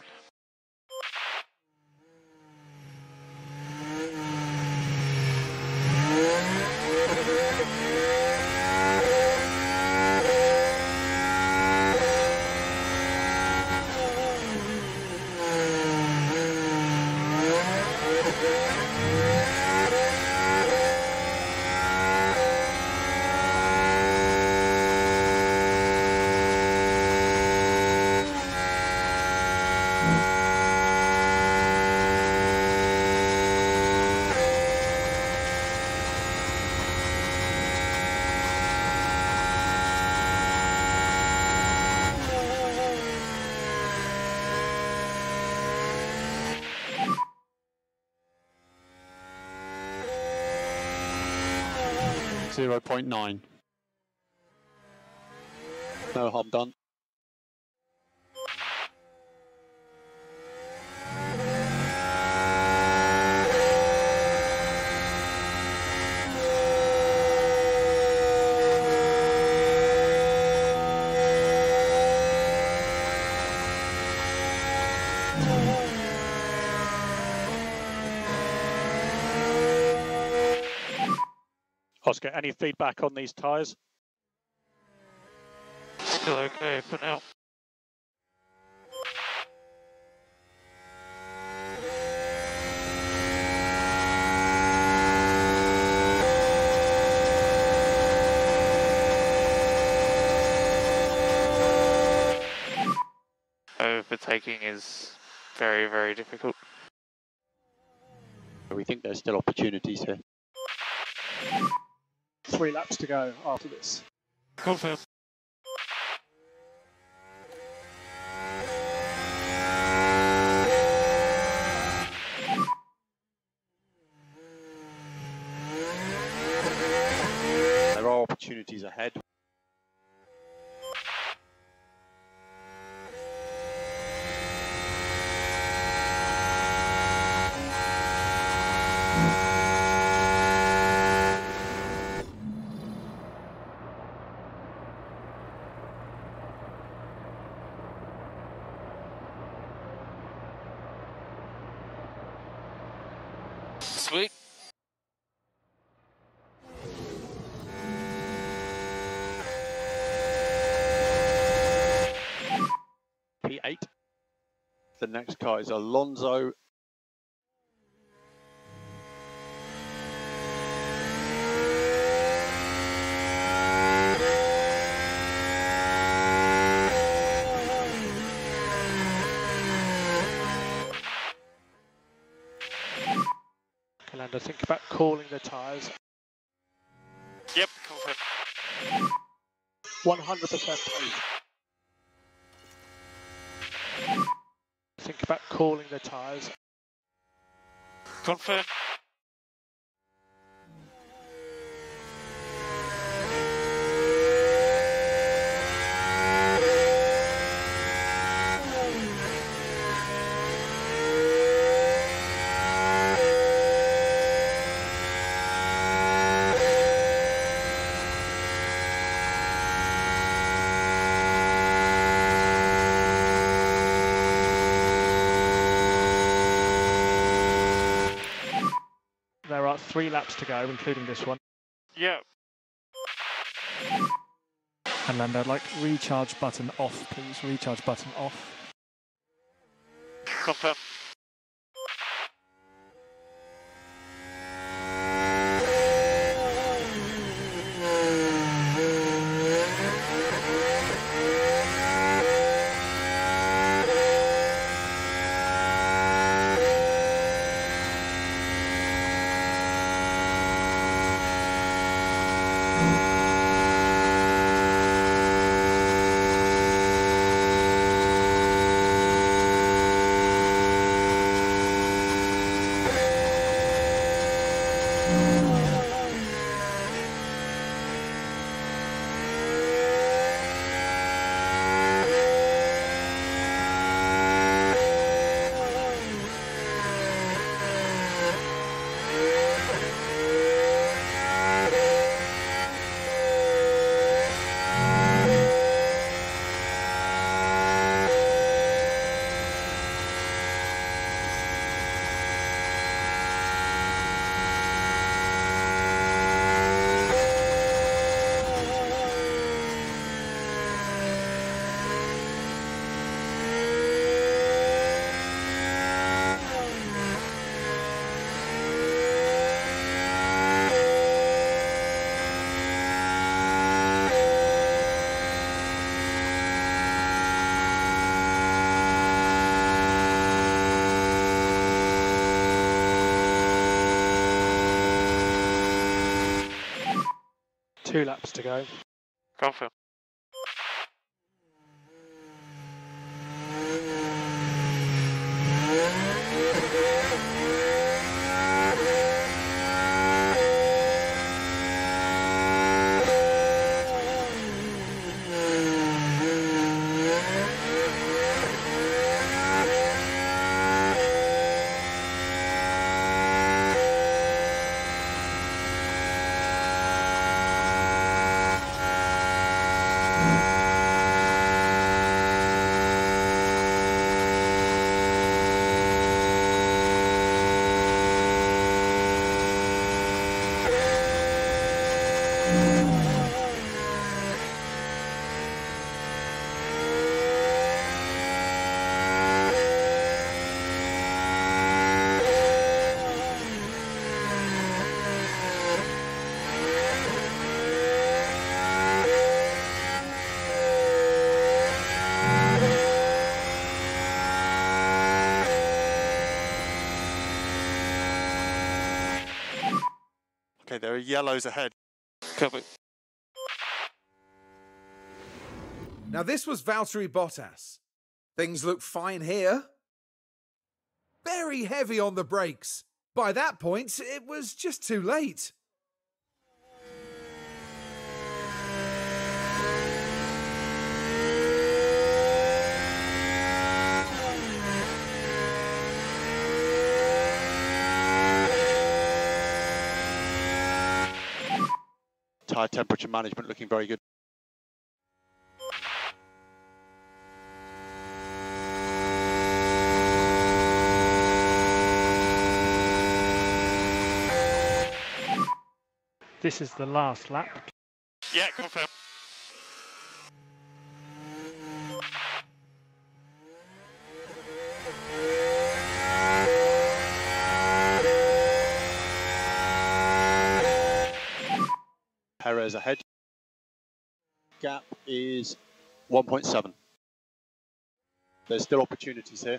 Zero 0.9. No harm done. Oscar, any feedback on these tyres? Still okay for now. Overtaking is very, very difficult. We think there's still opportunities here. 3 laps to go after this. Confirm. There are opportunities ahead. Sweet. P8. The next car is Alonso. Lando, think about cooling the tyres. Yep, confirm. 100% please. Think about cooling the tyres. Confirm. There are 3 laps to go, including this one. Yep. And Lando, I'd like recharge button off, please. Recharge button off. Confirm. Two laps to go. Confirm. Okay, there are yellows ahead. Copy. Now this was Valtteri Bottas. Things look fine here. Very heavy on the brakes. By that point, it was just too late. Tyre temperature management looking very good. This is the last lap. Yeah, confirm. Perez ahead. Gap is 1.7. There's still opportunities here.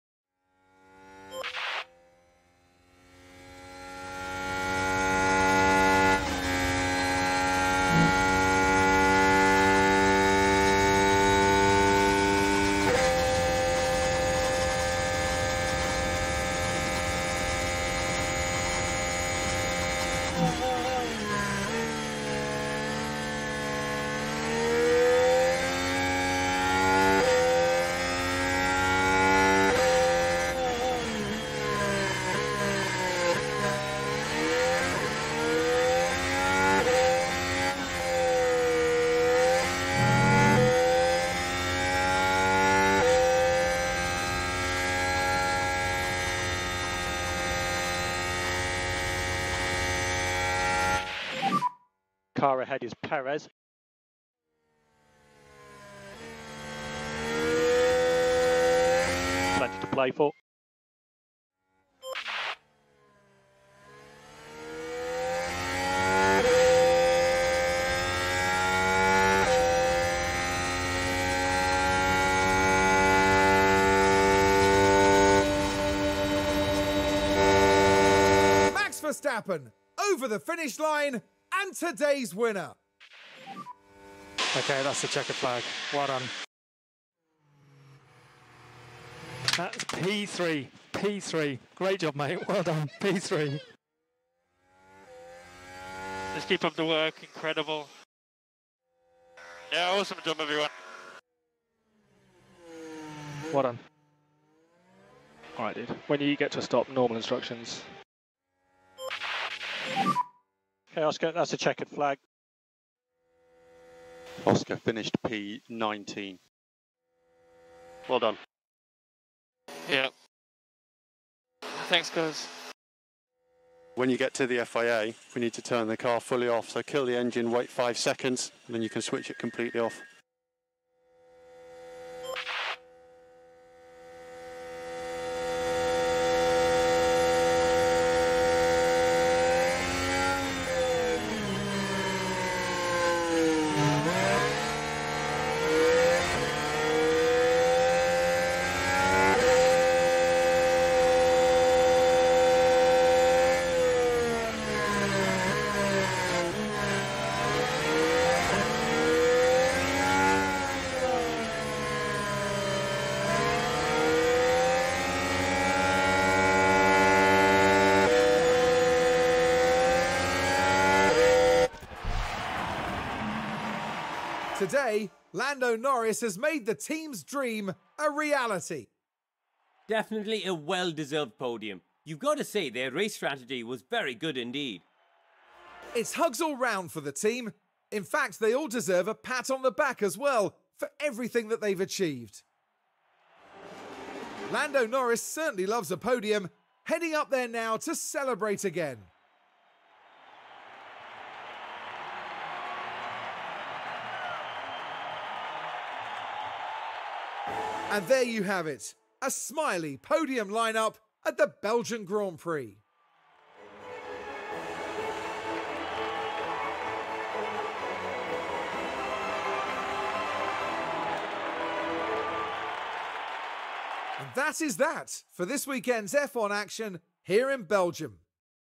Car ahead is Perez. Plenty to play for. Max Verstappen over the finish line and today's winner. Okay, that's the checkered flag. Well done. That's P3. P3. Great job, mate. Well done. P3. Just keep up the work, incredible. Yeah, awesome job, everyone. Well done. Alright, dude. When you get to a stop, normal instructions. Okay, Oscar, that's a checkered flag. Oscar finished P19. Well done. Yeah. Thanks, guys. When you get to the FIA, we need to turn the car fully off. So kill the engine, wait 5 seconds, and then you can switch it completely off. Today, Lando Norris has made the team's dream a reality. Definitely a well-deserved podium. You've got to say their race strategy was very good indeed. It's hugs all round for the team. In fact, they all deserve a pat on the back as well for everything that they've achieved. Lando Norris certainly loves a podium, heading up there now to celebrate again. And there you have it, a smiley podium lineup at the Belgian Grand Prix. And that is that for this weekend's F1 action here in Belgium.